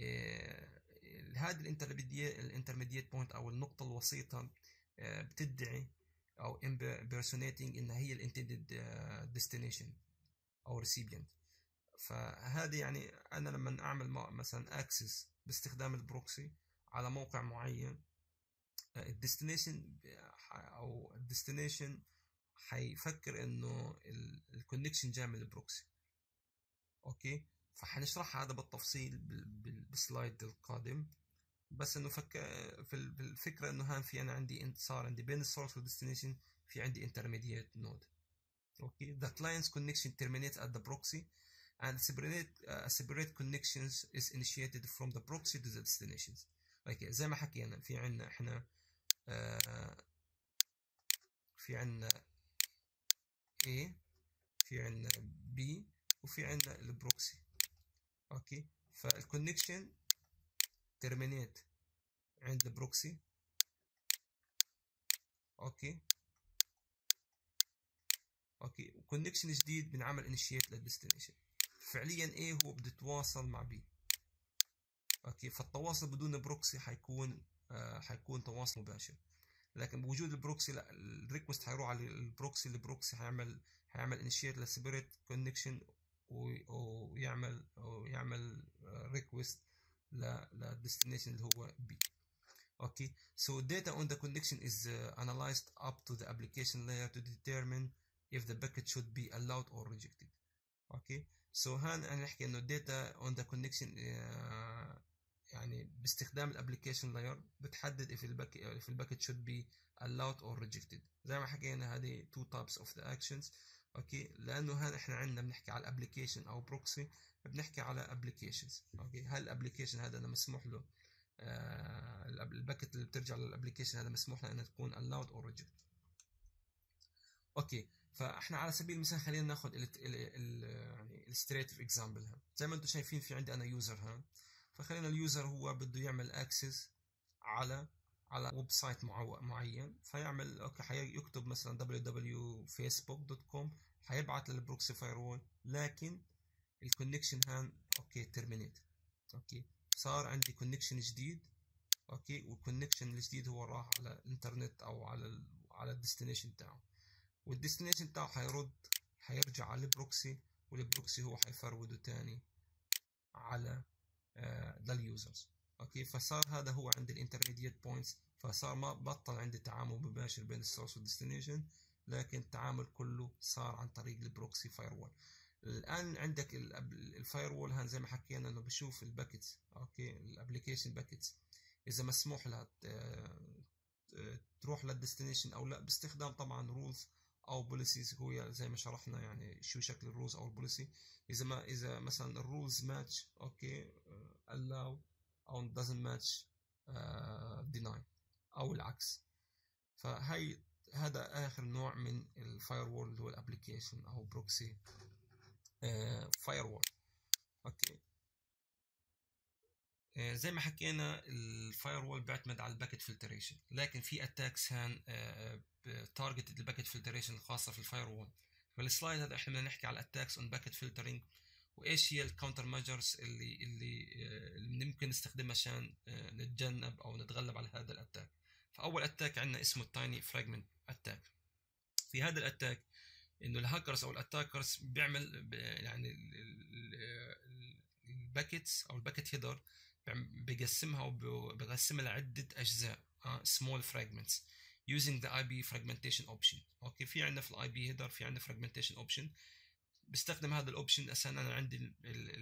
هذا الانترميديت بوينت او النقطه الوسيطه بتدعي او impersonating انها هي الانتندد ديستنيشن او recipient. فهذه يعني انا لما اعمل مثلا اكسس باستخدام البروكسي على موقع معين، الديستنيشن او الديستنيشن حيفكر انه الكونكشن جاي من البروكسي. اوكي، فحنشرح هذا بالتفصيل بالسلايد القادم. بس انه فك في الفكره انه هان في انا عندي صار عندي بين السورس والديستنيشن في عندي intermediate node. اوكي، the client's connection terminates at the proxy and separate uh, separate connections is initiated from the proxy to the destinations. اوكي، زي ما حكينا في عندنا احنا آه في عندنا A، في عندنا B، وفي عندنا البروكسي. اوكي، فالكونكشن terminate عند البروكسي اوكي اوكي وكونكشن جديد بنعمل انيشيت للديستنيشن. فعليا ايه هو بده يتواصل مع بي. اوكي فالتواصل بدون بروكسي حيكون آه حيكون تواصل مباشر، لكن بوجود البروكسي لا، الريكوست حيروح على البروكسي، البروكسي حيعمل حيعمل انيشيت للسيبريت كونكشن ويعمل ويعمل ريكوست للديستنيشن اللي هو بي. Okay, so data on the connection is uh, analyzed up to the application layer to determine if the packet should be allowed or rejected. Okay, so هان أنا نحكي إنه data on the connection uh, يعني باستخدام الابلكيشن لاير بتحدد if الباك if الباكت should be allowed or rejected. زي ما حكينا هذه two types of the actions. اوكي لانه هان احنا عندنا بنحكي على الابلكيشن او بروكسي، بنحكي على ابلكيشنز. اوكي هل الابلكيشن هذا أنا مسموح له آه الباكت اللي بترجع للابلكيشن هذا مسموح لها انها تكون allowed or rejected. اوكي فاحنا على سبيل المثال خلينا ناخذ ال ال يعني illustrative example. ها زي ما انتم شايفين في عندي انا يوزر هان، فخلينا اليوزر هو بده يعمل اكسس على على ويب سايت معين، فيعمل اوكي حيكتب مثلا دبليو دبليو دبليو فيسبوك دوت كوم، حيبعت للبروكسي فايرول، لكن الكونكشن هان اوكي ترمينيت. اوكي صار عندي كونكشن جديد. اوكي والكونكشن الجديد هو راح على الانترنت او على ال على الديستنيشن تاعه، والديستنيشن تاعه حيرد حيرجع على البروكسي، والبروكسي هو حيفروده تاني على آه لليوزرز. اوكي فصار هذا هو عند الانترميديت بوينتس، فصار ما بطل عندي تعامل مباشر بين السورس والديستنيشن، لكن التعامل كله صار عن طريق البروكسي فايروول. الان عندك الفايروول هان زي ما حكينا انه بشوف الباكيتس. اوكي الابلكيشن باكيتس اذا مسموح لها تروح للديستنيشن او لا، باستخدام طبعا رولز او بوليسيز. هو زي ما شرحنا يعني شو شكل الرولز او البوليسي. اذا ما اذا مثلا الرولز ماتش اوكي allow او doesn't match deny او العكس. فهي هذا اخر نوع من الفايروول اللي هو الابلكيشن او بروكسي فايروول. اوكي زي ما حكينا الفايروول بيعتمد على الباكيت فلتريشن، لكن في اتاكس هان تارجت الباكيت فلتريشن الخاصه في الفايروول. فالسلايد هذا احنا بدنا نحكي على الاتاكس اون باكيت فلترنج، وايش هي الكاونتر ميجرز اللي اللي اللي ممكن نستخدمها عشان نتجنب او نتغلب على هذا الاتاك. فاول اتاك عندنا اسمه التايني فراجمنت اتاك. في هذا الاتاك انه الهاكرز او الاتاكرز بيعمل يعني الباكيتس او الباكيت هيدر بقسمها وبقسمها لعده اجزاء small fragments using the آي بي fragmentation option. اوكي في عندنا في الاي بي هيدر في عندنا fragmentation option، بستخدم هذا الاوبشن عشان انا عندي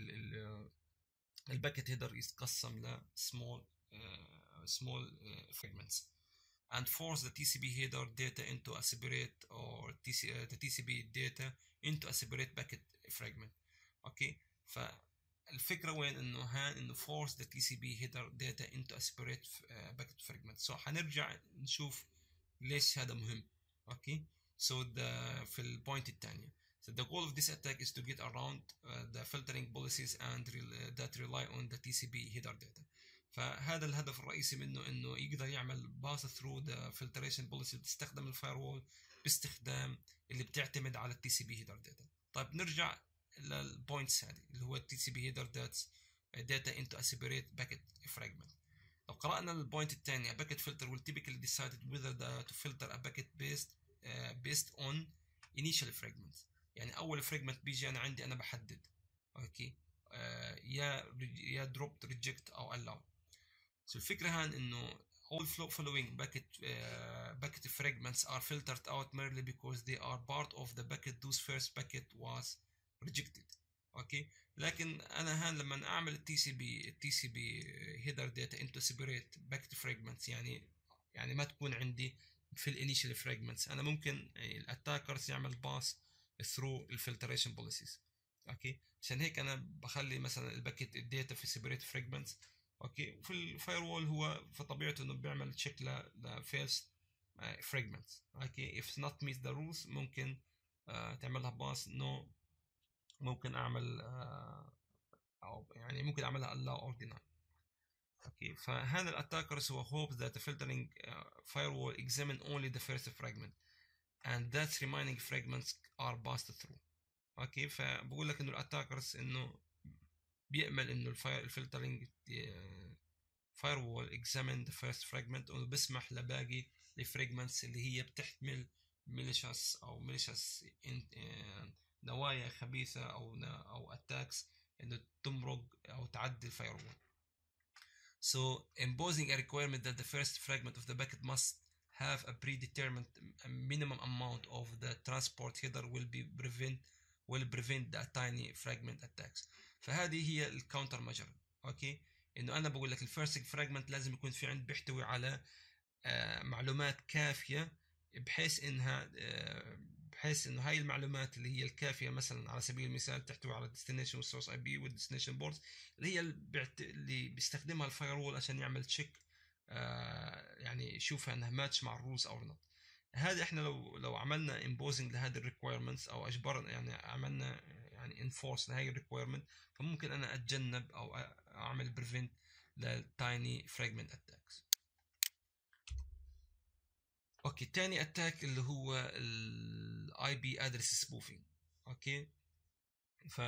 الباكيت هيدر يتقسم ل small uh, small uh, fragments and force the تي سي بي header data into a separate or T C, uh, the تي سي بي data into a separate packet fragment. اوكي فالفكره وين انه هان انه force the تي سي بي header data into a separate uh, packet fragment. سو so حنرجع نشوف ليش هذا مهم. اوكي سو so the في البوينت الثانيه. So the goal of this attack is to get around uh, the filtering policies and re that rely on the تي سي بي header data. فهذا الهدف الرئيسي منه انه يقدر يعمل باس ثرو ذا فلتريشن بوليسي بتستخدم الفايروول باستخدام اللي بتعتمد على التي سي بي هيدر داتا. طيب نرجع للبوينتس هذه اللي هو التي سي بي هيدر داتا انتو ا سيبريت باكيت فراجمنت. لو قرانا البوينت الثانيه باكيت فلتر will typically decide whether the, to filter a packet based uh, based on initial fragments. يعني اول فريجمنت بيجي انا عندي انا بحدد اوكي آه يا يا دروب ريجكت او allow. So الفكرة هان إنه all following packet uh, packet fragments are filtered out merely because they are part of the packet whose first packet was rejected. أوكي لكن أنا هان لما أعمل التي سي بي التي سي بي header data into separate packet fragments يعني يعني ما تكون عندي في الانيشال fragments، أنا ممكن الاتاكرز يعمل باس through الفلتريشن بوليسيز. أوكي عشان هيك أنا بخلي مثلا الباكيت الداتا في separate fragments. اوكي وفي الفايروول هو فطبيعته انه بيعمل تشيك ل فيرست فريجمنتس. اوكي if not meet the rules ممكن uh, تعملها باس نو no. ممكن اعمل uh, او يعني ممكن اعملها allow or deny. اوكي. فهذا الاتاكرز هو hope that the filtering uh, firewall examine only the first fragment and that remaining fragments are passed through. اوكي. فبقول لك انه الاتاكرز انه بيأمل انه الفلترنج firewall examine the first fragment وانه بيسمح لباقي الفريجمنتس اللي هي بتحمل ميليشياس او ميليشياس نوايا خبيثة او او اتاكس انه تمرق او تعدي الفايروول. So imposing a requirement that the first fragment of the packet must have a predetermined minimum amount of the transport header will be prevent will prevent the tiny fragment attacks. فهذه هي الكاونتر ميجر. اوكي. انه انا بقول لك الفيرست فراجمنت لازم يكون في عند بيحتوي على آه معلومات كافيه بحيث انها آه بحيث انه هاي المعلومات اللي هي الكافيه مثلا على سبيل المثال تحتوي على الديستنيشن والسورس اي بي والديستنيشن بوردز اللي هي اللي بيستخدمها الفاير عشان يعمل تشيك آه يعني يشوفها انها ماتش مع الرولز او نوت. هذا احنا لو لو عملنا امبوزنج لهذه الريكويرمنتس او اجبرنا يعني عملنا يعني انفورس لهي الريكويرمنت فممكن انا اتجنب او اعمل بريفنت للتايني فراجمنت اتاكس. اوكي. تاني اتاك اللي هو الاي بي ادرس سبوفينج. اوكي. ف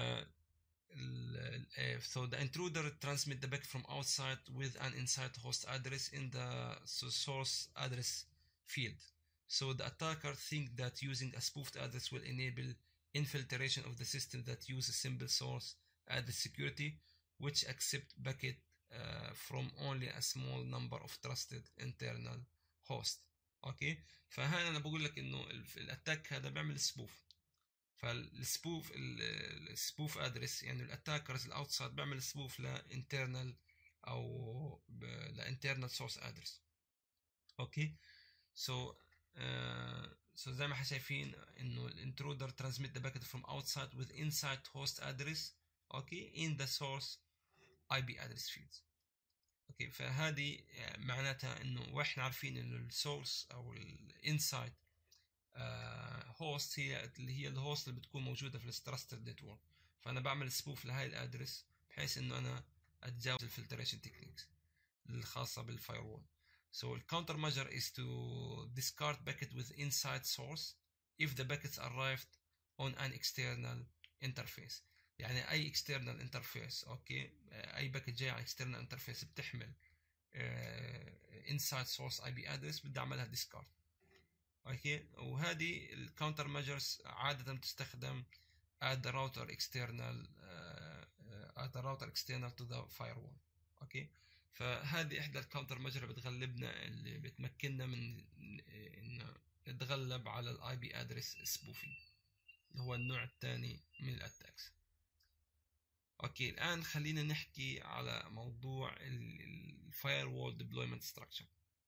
so the intruder transmit the packet from outside with an inside host address in the source address field. So the attacker think that using a spoofed address will enable infiltration of the system that uses simple source address security, which accept packet uh, from only a small number of trusted internal hosts. اوكي. فهنا انا بقول لك انه الاتاك هذا بيعمل سبوف. فالسبوف السبوف ادرس يعني الاتاكرز الاوتسايد بيعمل سبوف لانترنال او لانترنال سورس ادرس. اوكي. سو سو زي ما احنا شايفين انه الانترودر ترانسميت ذا باكيت فروم اوتسايد with inside host address اوكي in the source اي بي address fields. اوكي. فهذه معناتها انه واحنا عارفين انه السورس او الانسايد هوست هي اللي هي الهوست اللي بتكون موجوده في الستراستد نتورك. فانا بعمل سبوف لهاي الادرس بحيث انه انا اتجاوز الفلتريشن تكنيكس الخاصه بالفايروول. So the countermeasure is to discard packet with inside source if the packets arrived on an external interface. يعني اي external interface اوكي اي باكت جاي على external interface بتحمل uh, inside source اي بي address بدي اعملها discard. اوكي. وهذه الكاونتر ميجرز عاده تستخدم at the router external uh, at the router external to the firewall. اوكي. فهذه احدى الكاونتر ميجر بتغلبنا اللي بتمكننا من ان نتغلب على الاي بي ادرس سبوفينج اللي هو النوع الثاني من الاتاكس. اوكي. الان خلينا نحكي على موضوع الفاير وول ديبلويمنت ستراكشر.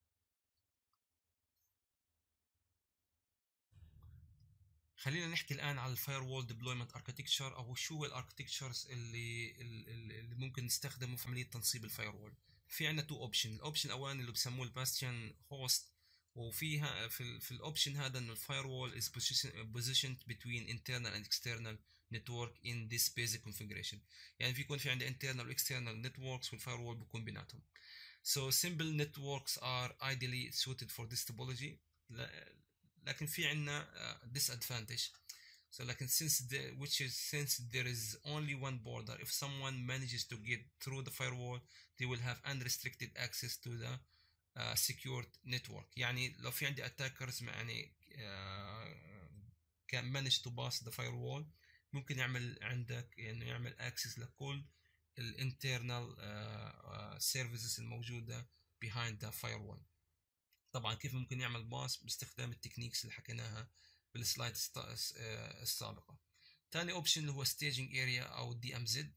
خلينا نحكي الان على الفاير وول ديبلويمنت اركتكتشر او شو هو الاركتكتشرز اللي اللي ممكن نستخدمه في عمليه تنصيب الفاير وول. في عندنا تو اوبشن. الاوبشن الاولاني اللي بسموه الباستيون هوست وفيها في في الاوبشن هذا انه الفاير وول is positioned between internal and external network in this basic configuration. يعني في يكون في عندي internal و external networks والفاير وول بيكون بيناتهم. So simple networks are ideally suited for this topology. لكن في عندنا uh, disadvantage. So like since the, which is since there is only one border, if someone manages to get through the firewall, they will have unrestricted access to the uh, secured network. يعني لو في عندي attackers يعني uh, can manage to pass the firewall ممكن يعمل عندك يعني يعمل access لكل الانترنال uh, uh, services الموجودة behind the firewall. طبعا كيف ممكن يعمل باس باستخدام التكنيكس اللي حكيناها بالسلايد السابقه. ثاني اوبشن اللي هو staging area او دي ام زد.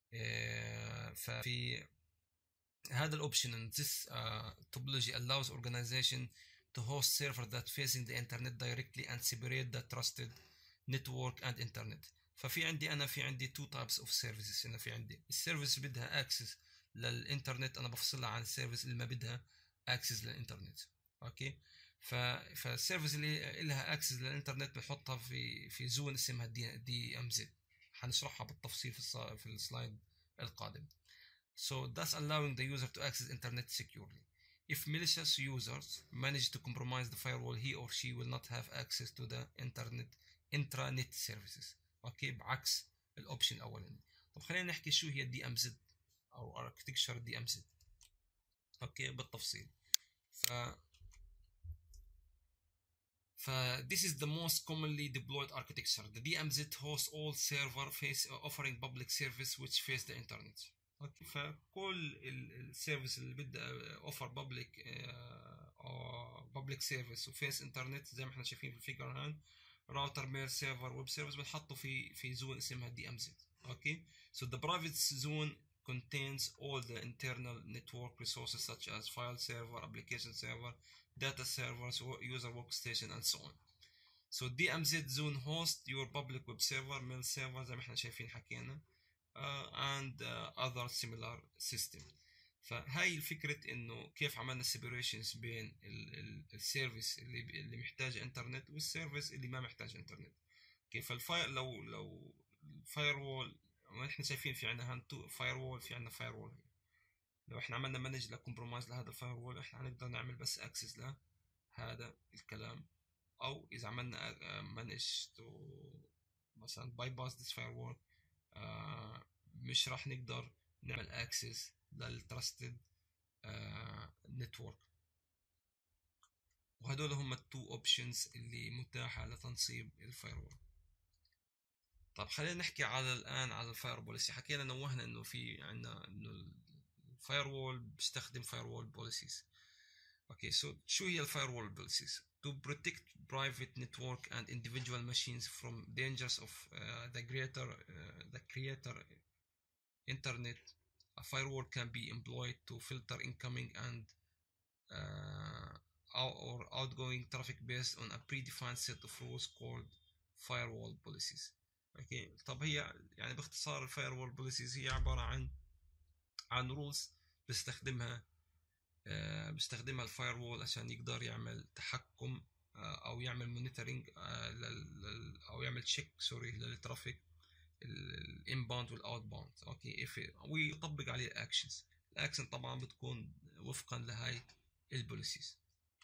ففي هذا الاوبشن this uh, topology allows organization to host server that facing the internet directly and separate the trusted network and internet. ففي عندي انا في عندي two types of services. هنا في عندي السيرفيس بدها اكسس للانترنت انا بفصلها عن السيرفيس اللي ما بدها اكسس للانترنت. اوكي. ف فالسيرفيس اللي لها اكسس للانترنت بنحطها في في زون اسمها دي دي ام زد. حنشرحها بالتفصيل في في السلايد القادم. So thus allowing the user to access internet securely. If malicious users manage to compromise the firewall, he or she will not have access to the internet intranet services. اوكي بعكس الاوبشن الاولاني. طب خلينا نحكي شو هي الدي ام زد او اركتكشر الدي ام زد. اوكي بالتفصيل. ف ف this is the most commonly deployed architecture. The D M Z hosts all server face offering public service which face the internet. اوكي فكل السيرفيس اللي بدها اوفر بابليك او بابليك سيرفيس وفيس انترنت زي ما احنا شايفين في الفيجر هان، راوتر ميل سيرفر ويب سيرفيس بنحطه في في زون اسمها دي ام زد. اوكي so the private zone contains all the internal network resources such as file server, application server, data servers, user workstation and so on. So D M Z zone hosts your public web server, mail server زي ما احنا شايفين حكينا Uh, and uh, other similar system. فهاي الفكرة انه كيف عملنا separations بين السيرفيس اللي اللي محتاج انترنت والسيرفيس اللي ما محتاج انترنت. كيف الفاير لو لو الفاير وول احنا شايفين في عندنا هان تو فاير وول، في عندنا فاير وول. لو احنا عملنا مانج لكمبرومايز لهذا الفاير وول احنا هنقدر نعمل بس اكسس لهذا الكلام، او اذا عملنا مانج تو مثلا باي باس ذيس فاير وول آه مش راح نقدر نعمل اكسس للتراستد نتورك. وهدول هم التو اوبشنز اللي متاحه لتنصيب الفايروول. طب خلينا نحكي على الان على الفاير بوليسي. حكينا نوهنا انه في عندنا انه الفايروول بيستخدم فايروول بوليسيز. اوكي سو شو هي الفايروول بوليسيز؟ to protect private network and individual machines from dangers of uh, the greater uh, the creator internet. A firewall can be employed to filter incoming and uh, or outgoing traffic based on a predefined set of rules called firewall policies. اوكي طب هي يعني باختصار الفايروول بوليسيز هي عباره عن عن رولز بيستخدمها Uh, بيستخدمها الفايروول عشان يقدر يعمل تحكم uh, او يعمل مونيتورنج uh, او يعمل تشيك سوري للترافيك الانباوند والاوت باوند. اوكي ويطبق عليه الاكشنز. الاكشن طبعا بتكون وفقا لهاي البوليسيز.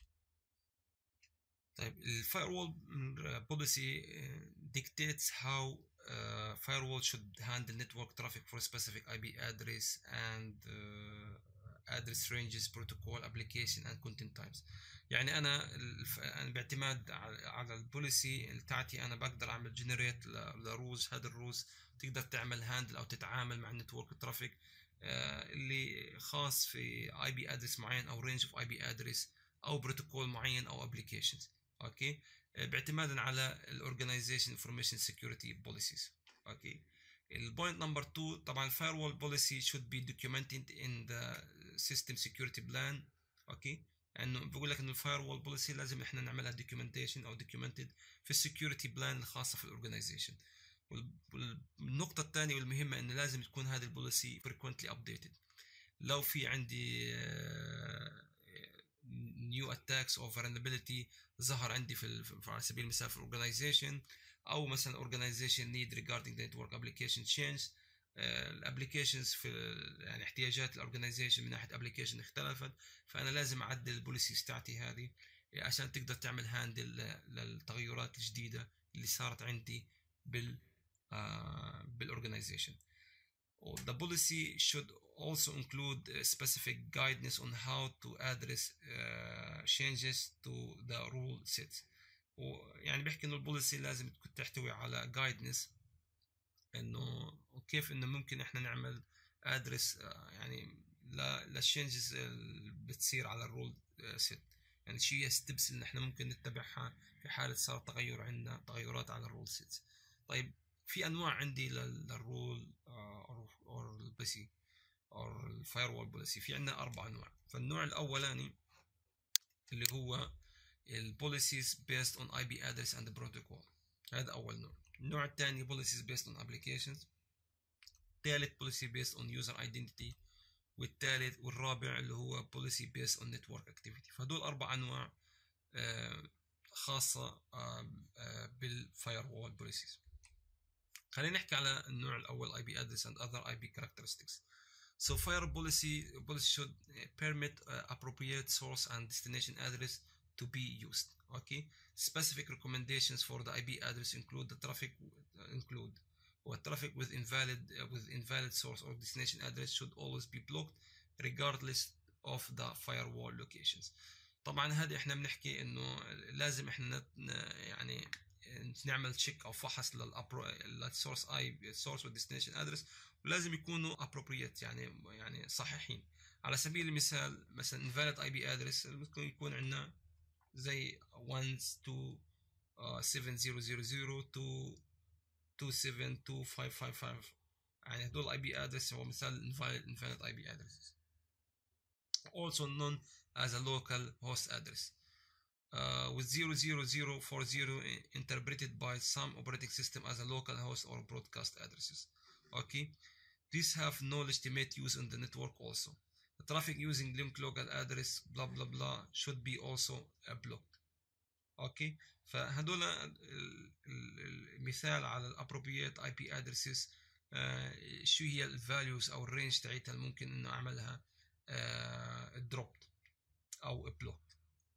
طيب الفايروول بوليسي dictates how uh, firewall should handle network traffic for a specific I P address and uh, address ranges, protocol, application and content types. يعني انا انا باعتماد على البوليسي بتاعتي انا بقدر اعمل جنريت لروز. هذا الروز تقدر تعمل هاندل او تتعامل مع النتورك ترافيك اللي خاص في اي بي ادرس معين او رينج اوف اي بي ادرس او بروتوكول معين او ابلكيشنز. اوكي باعتمادا على الاورجنايزيشن انفورميشن سكيورتي بوليسيز. اوكي البوينت نمبر اتنين طبعا الفايروول بوليسي should be documented in the system security plan. اوكي انه بقول لك انه الفايروول بوليسي لازم احنا نعملها documentation او documented في السكيورتي بلان الخاصه في الاورجنايزيشن. والنقطه الثانيه والمهمه انه لازم تكون هذه البوليسي frequently updated. لو في عندي new attacks or vulnerability ظهر عندي في على سبيل المثال في الاورجنايزيشن او مثلا organization need regarding the network application change الابلكيشنز في يعني احتياجات الاورجنايزيشن من ناحيه ابلكيشن اختلفت، فانا لازم اعدل البوليسيز تاعتي هذه عشان تقدر تعمل هاندل للتغيرات الجديده اللي صارت عندي بال بالاورجنايزيشن. The policy should also include specific guidance on how to address uh, changes to the rule sets. ويعني بحكي انه البوليسي لازم تكون تحتوي على guidance انه وكيف انه ممكن احنا نعمل ادرس يعني للشينجز اللي بتصير على الرول سيت. يعني شو هي ستيبس اللي احنا ممكن نتبعها في حاله صار تغير عندنا تغيرات على الرول سيت. طيب في انواع عندي للرول او البوليسي او الفايروول بوليسي. في عندنا اربع انواع. فالنوع الاولاني اللي هو البوليسيز based on اي بي address and protocol. هذا اول نوع. النوع الثاني policies based on applications. الثالث policy based on user identity. والثالث والرابع اللي هو policy based on network activity. فهدول اربع انواع خاصة بالفايروول بوليسيز. خلينا نحكي على النوع الاول اي بي address and other اي بي characteristics. So firewall policy policy should permit uh, appropriate source and destination address to be used. Okay, specific recommendations for the I P address include the traffic uh, include or traffic with invalid uh, with invalid source or destination address should always be blocked regardless of the firewall locations. طبعا هذه احنا بنحكي انه لازم احنا يعني نعمل تشيك او فحص للسورس اي سورس والديستنيشن ادرس، ولازم يكونوا appropriate يعني يعني صحيحين. على سبيل المثال مثلا invalid اي بي ادرس ممكن يكون عندنا زي واحد اتنين سبعة صفر صفر صفر اتنين اتنين سبعة اتنين خمسة خمسة خمسة، يعني هدول اي بي ادرس هو مثال invalid invalid اي بي addresses. Also known as a local host address uh, with zero zero zero four zero interpreted by some operating system as a local host or broadcast addresses. Okay, these have no legitimate use on the network. Also, the traffic using link local address blah blah blah should be also uh, blocked. Okay, فهدول المثال على الابروبريت اي بي ادرسز شو هي الفاليوز او الرينج تاعتها ممكن انه اعملها دروبت او بلوكت.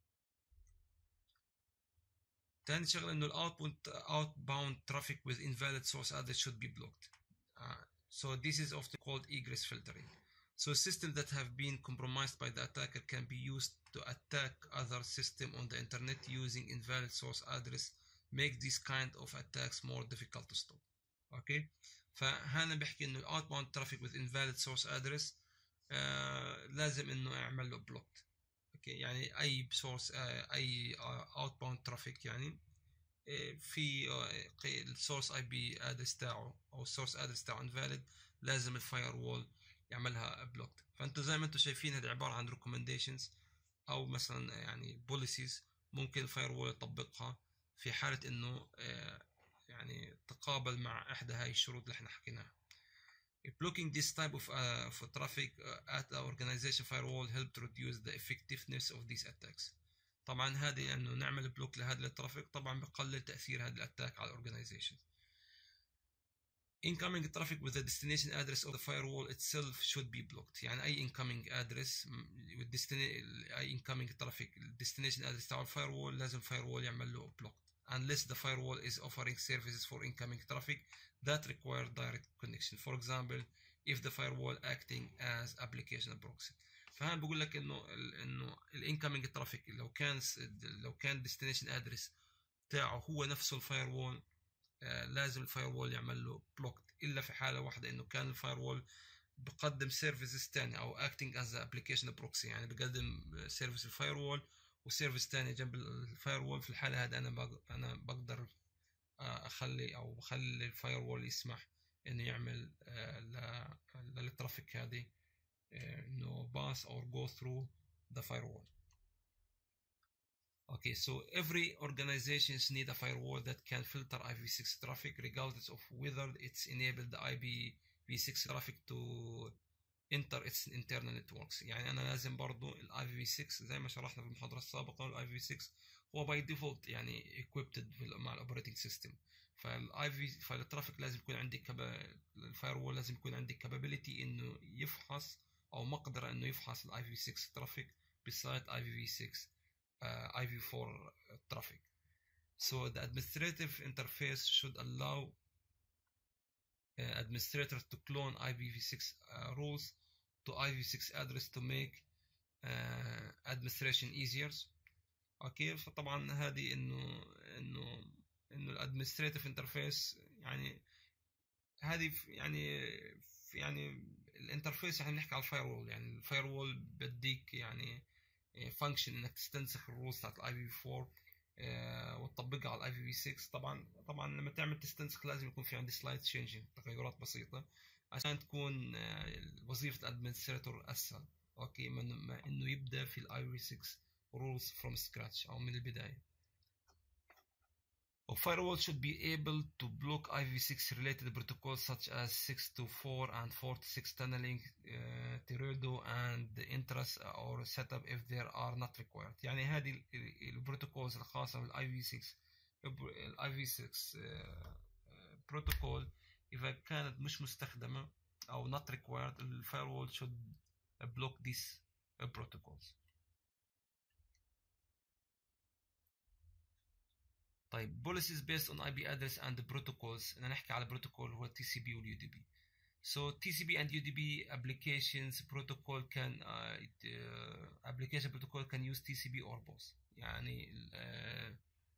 تاني شغله انه الاوتبوت outbound traffic with invalid source address should be blocked. Uh, so this is often called egress filtering. So systems that have been compromised by the attacker can be used to attack other systems on the internet using invalid source address, make these kind of attacks more difficult to stop. Okay, فهنا بحكي انه outbound traffic with invalid source address آه لازم انه اعمل له blocked. اوكي، يعني اي source آه اي آه outbound traffic يعني آه في آه السورس اي بي ادرس تاعه او السورس ادرس تاعه invalid، لازم الفاير وول يعملها بلوكت. فانتوا زي ما انتم شايفين هذه عباره عن recommendations او مثلا يعني policies ممكن الفاير وول يطبقها في حاله انه آه يعني تقابل مع احدى هاي الشروط اللي احنا حكيناها. Blocking this type of, uh, of traffic uh, at the organization firewall help to reduce the effectiveness of these attacks. طبعا هذه انه نعمل بلوك لهذا الترافيك طبعا بقلل تاثير هذا الاتاك على الاورجنايزيشن. Incoming traffic with the destination address of the firewall itself should be blocked. يعني اي incoming address اي incoming traffic destination address تاع الفايروول لازم الفايروول يعمل له blocked unless the firewall is offering services for incoming traffic that require direct connection. For example, if the firewall acting as application proxy. فهنا بقول لك انه انه الانكمينج ترافيك لو كان لو كان destination address تاعه هو نفسه الفايروول آه لازم الفايروول يعمل له blocked، الا في حاله واحده انه كان الفايروول بقدم سيرفيسز ثانيه او acting as application proxy، يعني بقدم سيرفيس الفايروول وسيرفيس ثانيه جنب الفايروول. في الحاله هذه انا انا بقدر اخلي او بخلي الفايروول يسمح انه يعمل للترافيك هذه انه pass or go through the firewall. Okay, so every organization need a firewall that can filter I P v six traffic regardless of whether it's enabled the I P v six traffic to enter its internal networks. يعني انا لازم برضو ال I P v six زي ما شرحنا في المحاضرة السابقة ال I P v six هو باي ديفولت يعني equipped مع الاوبريتنج سيستم، فالاي في فالترافيك لازم يكون عندي كبا الفايروول لازم يكون عندي كابابيلتي انه يفحص او مقدره انه يفحص الاي في ستة ترافيك beside I P v six uh, I P v four traffic. So the administrative interface should allow uh, administrators to clone I P v six uh, rules to I P v six address to make uh, administration easier. اوكي، فطبعا هذه انه انه انه الادمنستريتيف انترفيس يعني هذه يعني يعني الانترفيس يعني بنحكي على الفايروول، يعني الفايروول بديك يعني فانكشن انك تستنسخ الرولز بتاعت الاي بي في أربعة وتطبقها على الاي بي في ستة. طبعا طبعا لما تعمل تستنسخ لازم يكون في عندي سلايد تشينجينج تغيرات بسيطه عشان تكون وظيفه الادمنستريتور اسهل. اوكي، من انه يبدا في الاي بي ستة rules from scratch أو من البداية. A firewall should be able to block I P v six related protocols such as six two four and forty-six tunneling, uh, Teredo and Intras or setup if there are not required. يعني هذه البروتوكولز الخاصة بال I P v six ال I P v six uh, protocol إذا كانت مش مستخدمة او not required ال firewall should block these protocols. طيب policies based on I P address and protocols، انا نحكي على بروتوكول هو T C P وال U D P. So T C P and U D P applications protocol can uh, it, uh, application protocol can use T C P or both. يعني uh,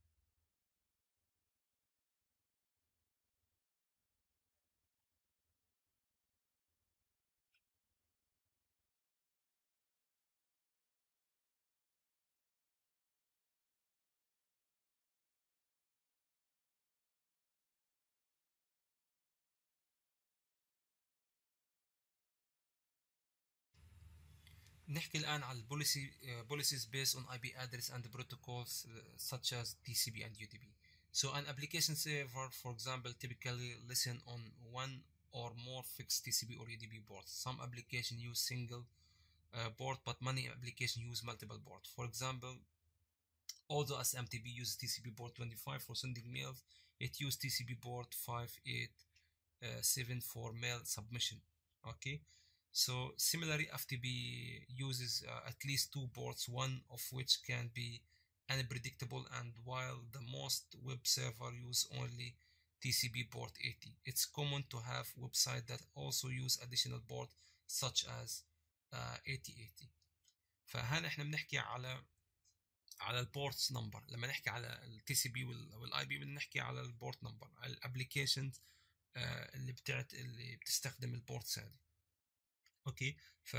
نحكي الآن على policy uh, policies based on I P address and protocols uh, such as T C P and U D P. So an application server, for example, typically listen on one or more fixed T C P or U D P ports. Some applications use single uh, port, but many applications use multiple ports. For example, although S M T P uses T C P port twenty-five for sending mails, it uses T C P port five eight seven for mail submission. Okay. So similarly, F T P uses uh, at least two ports, one of which can be unpredictable, and while the most web server use only T C P port eighty, it's common to have websites that also use additional port such as uh, eighty eighty. فهنا احنا بنحكي على على البورتس نمبر. لما نحكي على التي سي بي والاي بي بنحكي على البورت نمبر، على الابلكيشنز اللي بتاعت اللي بتستخدم البورتس هذه. اوكي. ف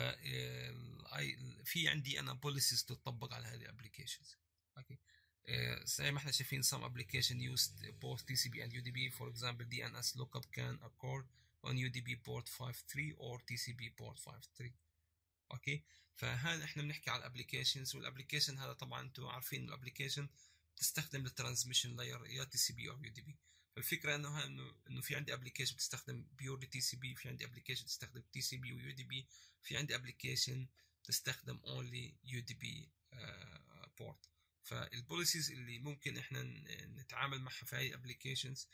في عندي انا بوليسيز تطبق على هذه الابلكيشنز. اوكي. زي ما احنا شايفين some application used both T C P and U D P. For example, D N S lookup can occur on U D P port fifty-three or T C P port fifty-three. اوكي. فهذا احنا بنحكي على الابلكيشنز، والابلكيشن هذا طبعا انتم عارفين الابلكيشن تستخدم الترانسميشن لاير يا تي سي بي او يو دي بي. فالفكره انه انه انه في عندي ابلكيشن بتستخدم بيورلي تي سي بي، في عندي ابلكيشن تستخدم تي سي بي ويو دي بي، في عندي ابلكيشن تستخدم اونلي يو دي بي بورت. فالبوليسيز اللي ممكن احنا نتعامل معها في هاي الابلكيشنز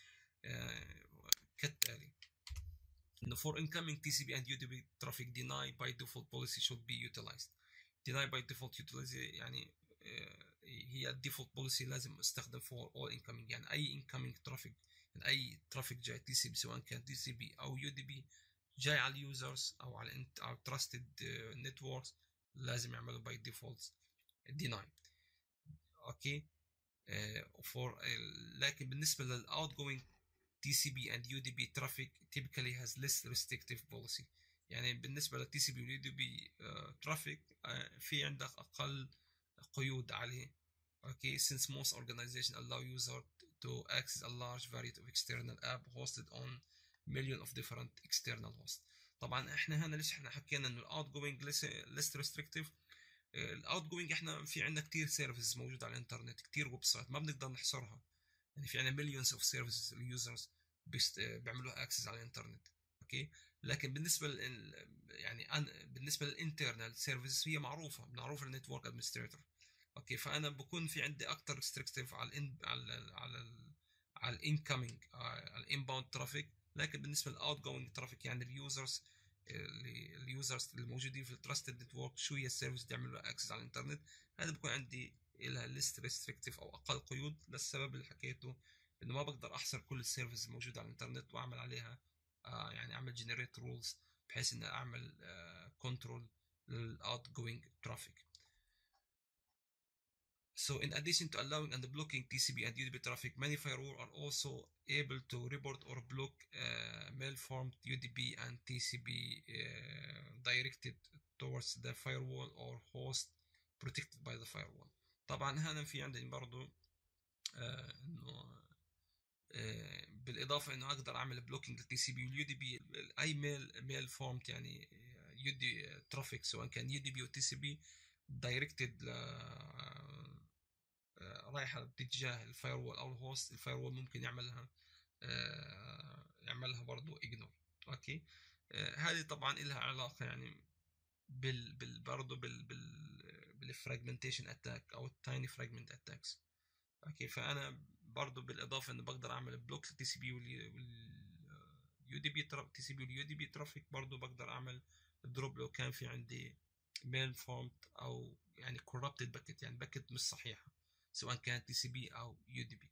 كالتالي. إنه for incoming T C P and U D P traffic deny by default policy should be utilized. deny by default utilize يعني هي الديفولت بوليسي لازم استخدم for all incoming، يعني اي incoming traffic، يعني اي traffic جاي تي سي بي سواء كان تي سي بي او يو دي بي جاي على اليوزرز او على على trusted networks لازم يعملوا by default deny. اوكي. for لكن بالنسبه لل outgoing T C P and U D P traffic typically has less restrictive policy. يعني بالنسبة لل T C P وال U D P uh, traffic uh, في عندك أقل قيود عليه. Okay, since most organizations allow users to access a large variety of external app hosted on million of different external hosts. طبعا احنا هنا ليش احنا حكينا انه الاوتجوينج less restrictive. الاوتجوينج احنا في عندنا كتير سيرفيسز موجودة على الانترنت، كتير ويب سايت ما بنقدر نحصرها. يعني في عندنا مليونز اوف سيرفيسز اليوزرز بيعملوها اكسس على الانترنت. اوكي. لكن بالنسبه لل يعني أنا بالنسبه للانترنال سيرفيسز هي معروفه معروفه للنتورك ادمنستريتور. اوكي. فانا بكون في عندي اكثر ريستريكتيف على ال على ال على ال على الانكمينج على الانباوند ترافيك. لكن بالنسبه للاوت جوينج ترافيك يعني اليوزرز اللي اليوزرز الموجودين في التراستد نتورك شو هي السيرفيس اللي بيعملوا اكسس على الانترنت، هذا بكون عندي لها ليست ريستريكتيف او اقل قيود للسبب اللي حكيته، انه ما بقدر احصر كل السيرفيس الموجوده على الانترنت واعمل عليها آه يعني اعمل جنريت رولز بحيث اني اعمل كنترول للاوت جوينج ترافيك. So in addition to allowing and blocking T C P and U D P traffic, many firewalls are also able to report or block uh, malformed U D P and T C P uh, directed towards the firewall or host protected by the firewall. طبعا هنا في عندي برضو آه انه آه بالاضافه انه اقدر اعمل بلوكينج للتي سي بي واليو دي بي اي ميل ميل فورمت يعني يو دي ترافيك سواء كان يو دي بي او تي سي بي دايركتد رايحه باتجاه الفاير وول او الهوست، الفاير وول ممكن يعملها آه يعملها برضو اجنور. اوكي. آه هذه طبعا لها علاقه يعني بال بال برضه بال بال بالفراجمنتيشن اتاك او التايني فراجمنت اتاكس. اوكي. فانا برضه بالاضافه انه بقدر اعمل بلوك للتي سي بي واليو اليو دي بي تي سي بي واليو دي بي ترافيك برضه بقدر اعمل دروب لو كان في عندي ميل فورمد او يعني corrupted باكيت، يعني باكيت مش صحيحه سواء كانت تي سي بي او يو دي بي.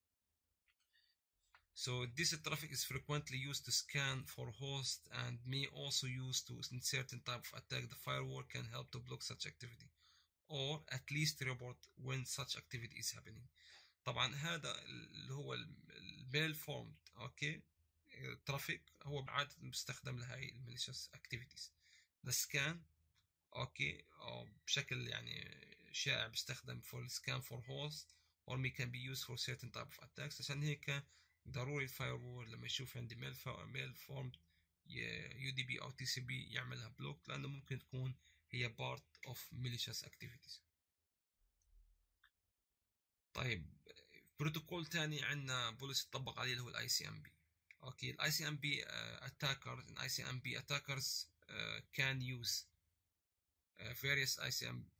So this traffic is frequently used to scan for hosts and may also used to in certain type of attack. The firewall can help to block such activity or at least report when such activity is happening. طبعا هذا اللي هو الميل فورمد اوكي ترافيك هو عادة بيستخدم لهي الماليشيس اكتيفيتيز. السكان اوكي أو بشكل يعني شائع بيستخدم for scan for host or may can be used for certain type of attacks. عشان هيك ضروري الفاير لما يشوف عندي ميل ميل فورمد يو دي بي او تي سي بي يعملها بلوك، لانه ممكن تكون هي part of malicious activities. طيب بروتوكول تاني عندنا بوليس تطبق عليه اللي هو الاي سي ام بي. اوكي الاي سي ام بي اتاكرز الاي سي ام بي اتاكرز كان يوز various اي سي ام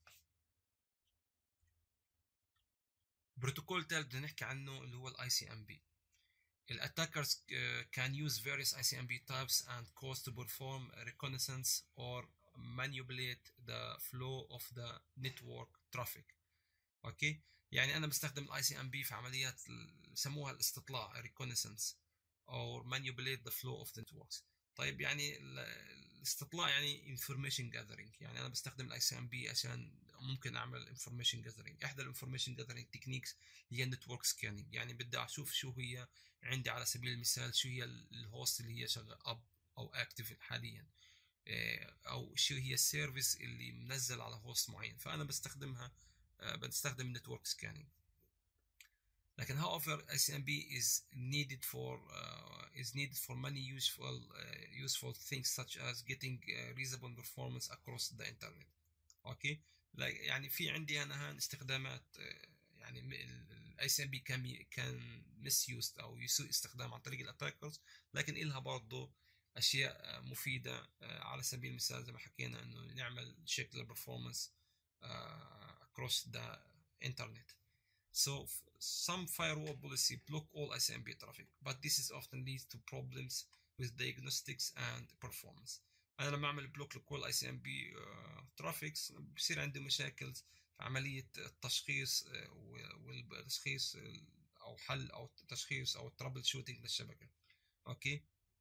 بروتوكول ثالث بدنا نحكي عنه اللي هو الاي سي ام بي. Attackers uh, can use various I C M P types and codes to perform reconnaissance or manipulate the flow of the network traffic. اوكي يعني انا بستخدم الاي سي ام بي في عمليات بسموها الاستطلاع reconnaissance or manipulate the flow of the networks. طيب يعني الاستطلاع يعني information gathering، يعني انا بستخدم الاي سي ام بي عشان ممكن اعمل information gathering. احدى الانفورميشن gathering تكنيكس هي network scanning، يعني بدي اشوف شو هي عندي على سبيل المثال شو هي الهوست اللي هي شغال اب او اكتف حاليا، او شو هي السيرفيس اللي منزل على هوست معين، فانا بستخدمها بستخدم النتورك سكانينج. لكن however I C M P is needed for uh, is needed for many useful uh, useful things such as getting uh, reasonable performance across the internet. اوكي يعني في عندي انا هان استخدامات يعني الاي سي ام بي كان كان مسيوست او يسوء استخدام عن طريق الاتاكرز، لكن إلها برضه اشياء مفيده على سبيل المثال زي ما حكينا انه نعمل شكل البرفورمانس across the internet. So some firewall policy block all I C M P traffic, but this is often leads to problems with diagnostics and performance. انا لما اعمل بلوك لكل اي سي ام بي ترافيكس بصير عندي مشاكل في عمليه التشخيص والتشخيص او حل او تشخيص او ترابل شوتينج للشبكه. اوكي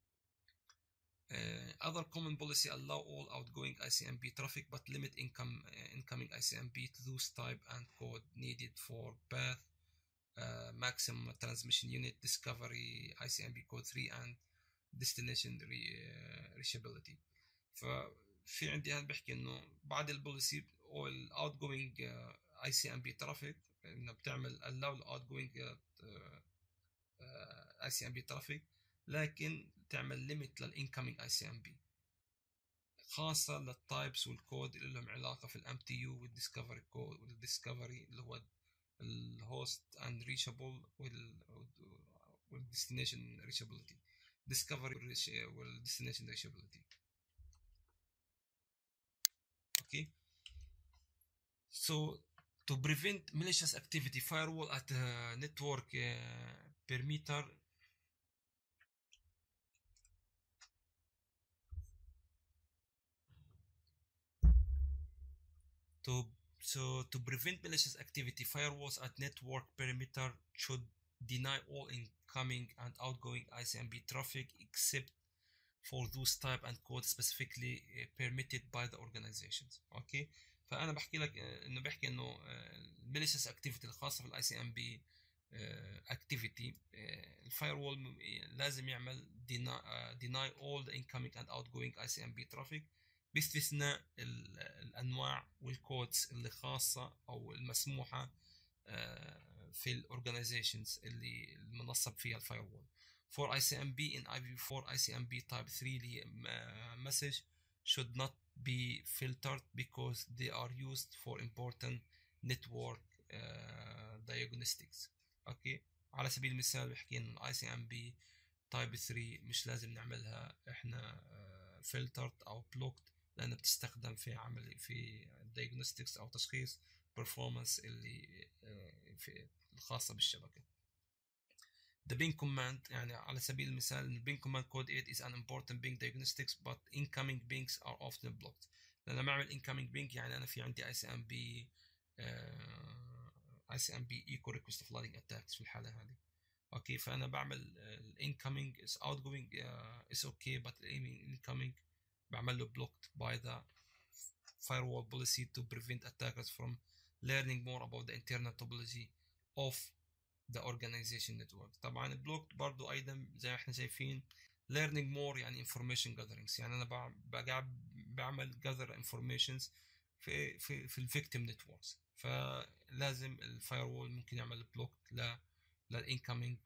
uh, other common policy allow all outgoing I C M P traffic but limit income uh, incoming I C M P to those type and code needed for path uh, maximum transmission unit discovery I C M P code three and destination reachability. ففي عندي هان بحكي انه بعد البوليسي او الاوت جوينج اي سي ام بي ترافيك انه بتعمل allow الاوت جوينج اي سي ام بي ترافيك، لكن تعمل ليميت للانكمينج اي سي ام بي خاصه للتايبس والكود اللي لهم علاقه في الام تي يو والديسكفري كود والديسكفري اللي هو الهوست اند ريشابل والديستنيشن ريشابيلتي discovery والديستنيشن reachability. Okay, so to prevent malicious activity, firewall at uh, network uh, perimeter to so to prevent malicious activity, firewalls at network perimeter should deny all incoming and outgoing I C M P traffic except for those type and code specifically permitted by the organizations. اوكي فانا بحكي لك انه بحكي انه الماليشيس اكتيفيتي الخاصه في الاي سي ام بي اكتيفيتي الفاير وول لازم يعمل deny all the incoming and outgoing I C M P traffic باستثناء الانواع والكودز اللي خاصه او المسموحه في الاورجانيزيشنز اللي المنصب فيها الفاير وول. For I C M P in I P v four I C M P type three message should not be filtered because they are used for important network uh, diagnostics. اوكي على سبيل المثال بحكي ان I C M P type three مش لازم نعملها احنا uh, filtered او blocked لانها بتستخدم في عمل في diagnostics او تشخيص performance اللي uh, في الخاصة بالشبكة. The ping command يعني على سبيل المثال ال ping command code eight is an important ping diagnostics but incoming pings are often blocked. لما بعمل incoming ping يعني أنا في عندي I C M P I C M P echo request flooding attacks في الحالة هذه. اوكي فأنا بعمل ال incoming is outgoing uh, is okay but incoming بعمل له blocked by the firewall policy to prevent attackers from learning more about the internal topology of the organization network. طبعا بلوكت برضو ايضا زي ما احنا شايفين learning more يعني information gatherings، يعني انا بقعد بعمل gather informations في في في الفيكتيم نتوركس، فلازم الفايروول ممكن يعمل بلوك ل للانكمينج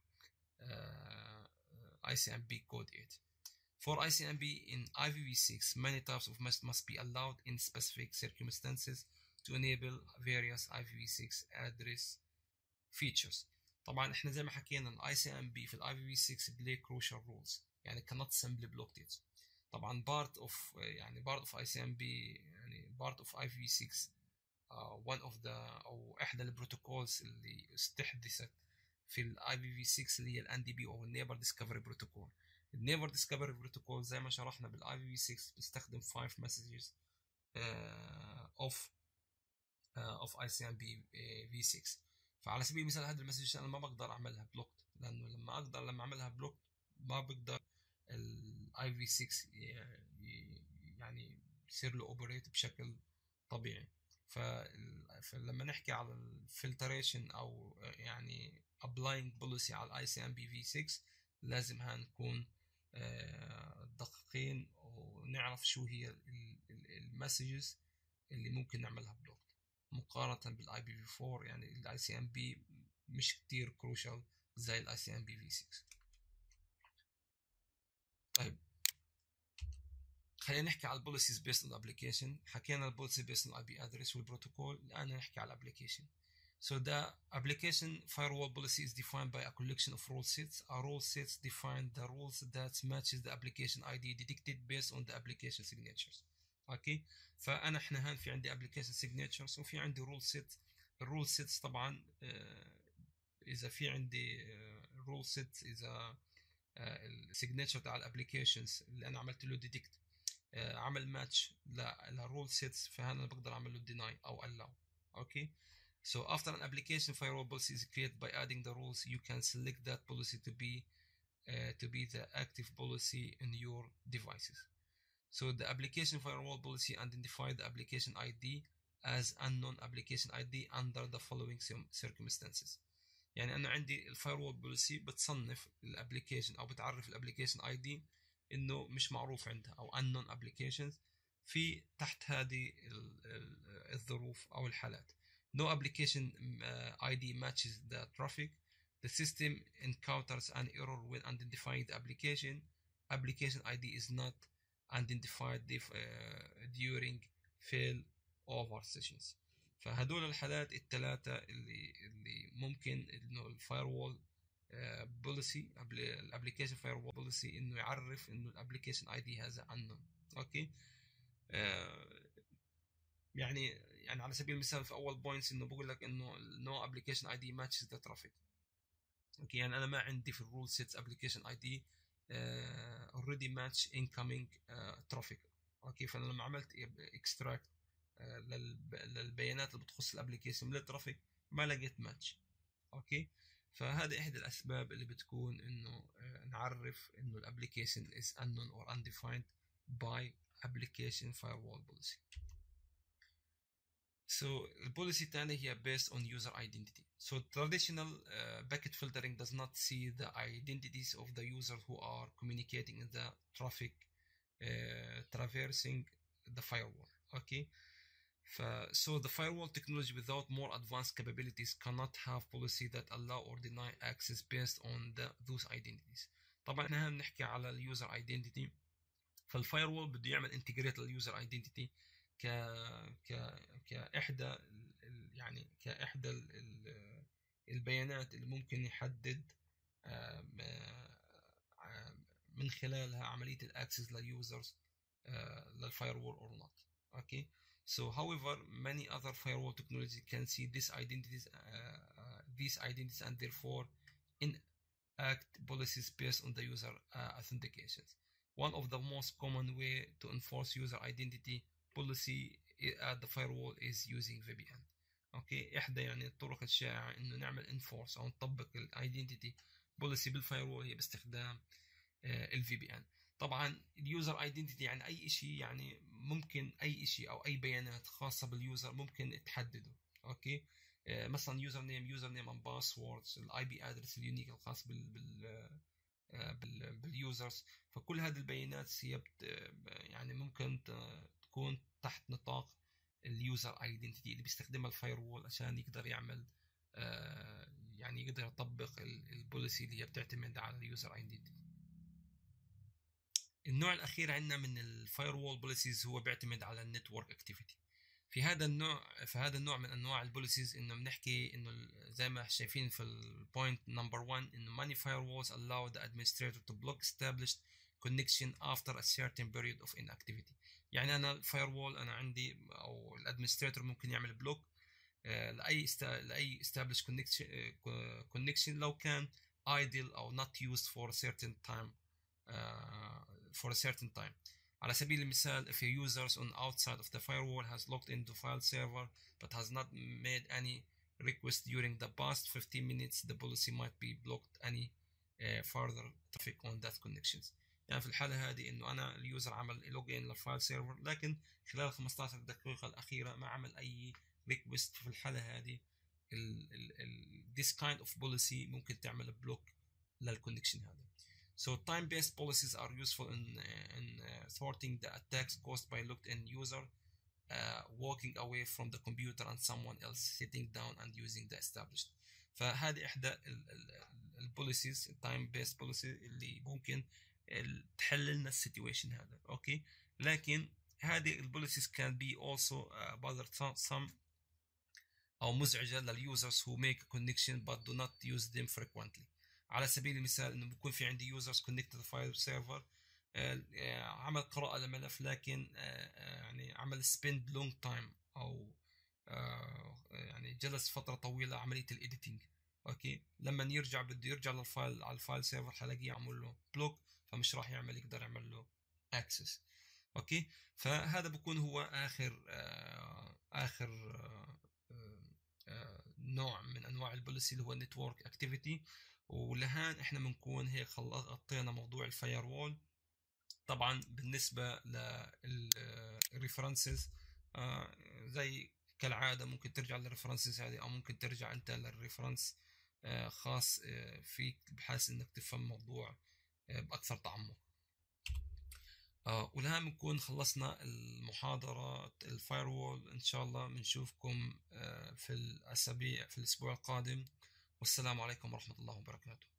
I C M P code eight. For I C M P in I P v six, many types of must must be allowed in specific circumstances to enable various I P v six address features. طبعا احنا زي ما حكينا ال I C M P في ال I P v six play crucial roles، يعني cannot simply block it. طبعا part of يعني part of I C M P يعني part of I P v six uh, one of the أو إحدى البروتوكولز اللي استحدثت في ال I P v six اللي هي ال N D P أو ال Neighbor Discovery Protocol. ال Neighbor Discovery Protocol زي ما شرحنا بال I P v six بيستخدم five messages uh, of uh, of I C M P uh, v six. فعلى سبيل المثال هذه المسج انا ما بقدر اعملها بلوك، لانه لما اقدر لما اعملها بلوك ما بقدر الاي في ستة يعني يصير له اوبريت بشكل طبيعي. فلما نحكي على الفلتريشن او يعني ابلاينج بوليسي على الاي سي ام بي في ستة لازم نكون دقيقين ونعرف شو هي المسجز اللي ممكن نعملها بلوك مقارنة بالاي بي في أربعة. يعني الاي سي ام بي مش كتير كروشال زي الاي سي ام بي في ستة. طيب خلينا نحكي على البوليسيز بيست اون ابلكيشن. حكينا البوليسي بيست اون اي بي ادرس والبروتوكول، الان نحكي على الابلكيشن. So the application firewall policy is defined by a collection of rule sets. A rule sets define the rules that matches the application I D detected based on the application signatures. اوكي فانا احنا هان في عندي application signatures وفي عندي rule set. الرول sets طبعا اذا في عندي rule sets اذا السيجنتشر تاع الابلكيشنز اللي انا عملت له ديتكت عمل ماتش للرول سيتس، فهنا بقدر اعمل له deny او allow. اوكي so after an application firewall policy is created by adding the rules you can select that policy to be uh, to be the active policy in your devices. So the application firewall policy identify the application I D as unknown application I D under the following circumstances. يعني انا عندي الفايروول بوليسي بتصنف الابلكيشن او بتعرف الابلكيشن اي دي انه مش معروف عندها او unknown applications في تحت هذه الظروف او الحالات. No application uh, I D matches the traffic. The system encounters an error when identifying the application. Application I D is not identified uh, during fail over sessions. فهدول الحالات الثلاثة اللي اللي ممكن انه الفايروول بوليسي الابلكيشن فايروول بوليسي انه يعرف انه الابلكيشن اي دي هذا unknown. اوكي يعني يعني على سبيل المثال في اول بوينتس انه بقول لك انه no application I D matches the traffic. اوكي يعني انا ما عندي في الرول سيتس application I D uh, already match incoming uh, traffic. اوكي فانا لما عملت extract للبيانات اللي بتخص الابلكيشن من الترافيك ما لقيت ماتش. اوكي فهذه احدى الاسباب اللي بتكون انه نعرف انه الابلكيشن is unknown or undefined by application firewall policy. So البوليسي الثانية هي based on user identity. So traditional uh, packet filtering does not see the identities of the users who are communicating in the traffic uh, traversing the firewall. Okay. So the firewall technology without more advanced capabilities cannot have policy that allow or deny access based on the, those identities. طبعا احنا بنحكي على اليوزر ايدنتيتي، فالفايروول بده يعمل انتجريت لليوزر ايدنتيتي ك ك كاحدى يعني كاحدى البيانات اللي ممكن يحدد من خلالها عملية الاكسس لليوزرز للفايروول or not. Okay. So, however, many other firewall technologies can see these identities, uh, uh, these identities, and therefore, in act policies based on the user uh, authentications. One of the most common way to enforce user identity policy at the firewall is using V P N. اوكي، احدى يعني الطرق الشائعه انه نعمل انفورس او نطبق الايدنتيتي بوليسي بالفايرول هي باستخدام الفي بي ان. طبعا اليوزر ايدنتيتي يعني اي شيء، يعني ممكن اي شيء او اي بيانات خاصه باليوزر ممكن تحدده. اوكي، مثلا يوزر نيم يوزر نيم اند باسوردز، الاي بي ادرس اليونيك الخاص بال بال باليوزرز. فكل هذه البيانات هي يعني ممكن تكون تحت نطاق اليوزر ايدنتيتي اللي بيستخدمها الفايروول عشان يقدر يعمل يعني يقدر يطبق البوليسي اللي هي بتعتمد على اليوزر ايدنتيتي. النوع الاخير عندنا من الفايروول بوليسيز هو بيعتمد على النتورك اكتيفيتي. في هذا النوع في هذا النوع من انواع البوليسيز انه بنحكي انه زي ما شايفين في البوينت نمبر واحد انه many firewalls allow the administrator to block established connection after a certain period of inactivity. يعني انا الفايروول انا عندي او الادمنستريتور ممكن يعمل بلوك لاي است... لاي established connection connection لو كان idle او not used for a certain time uh, for a certain time. على سبيل المثال, if a user on outside of the firewall has logged into file server but has not made any request during the past fifteen minutes, the policy might be blocked any uh, further traffic on that connections. يعني في الحالة هذه إنه أنا اليوزر عمل لوجين للفايل سيرفر لكن خلال خمسة عشر دقيقة الأخيرة ما عمل أي ريكوست. في الحالة هذه ال ال ال this kind of policy ممكن تعمل بلوك للكونكشن هذا. So time-based policies are useful in, in uh, thwarting the attacks caused by logged-in user uh, walking away from the computer and someone else sitting down and using the established. فهذه إحدى البوليسيز التايم-based policy اللي ممكن تحل لنا السيتويشن هذا. أوكي، لكن هذه البوليسيز can be also uh, bother some أو مزعجة لليوزرز who make a connection but do not use them frequently. على سبيل المثال انه بيكون في عندي يوزرز كونكتد فايل سيرفر عمل قراءه لملف لكن يعني عمل سبند لونج تايم او يعني جلس فتره طويله عمليه الايديتنج. اوكي، لما يرجع بده يرجع للفايل على الفايل سيرفر حلاقيه عمل له بلوك فمش راح يعمل يقدر يعمل له اكسس. اوكي، فهذا بكون هو اخر اخر نوع من انواع البوليسي اللي هو النتورك اكتيفيتي. ولهان احنا بنكون هيك خلص غطينا موضوع الفاير وول. طبعا بالنسبه للريفرنسز آه زي كالعاده ممكن ترجع للريفرنسز هذه او ممكن ترجع انت للريفرنس آه خاص آه فيك بحيث انك تفهم الموضوع آه باكثر تعمق. آه ولهان بنكون خلصنا المحاضره الفاير وول. ان شاء الله بنشوفكم آه في الاسابيع في الاسبوع القادم. والسلام عليكم ورحمة الله وبركاته.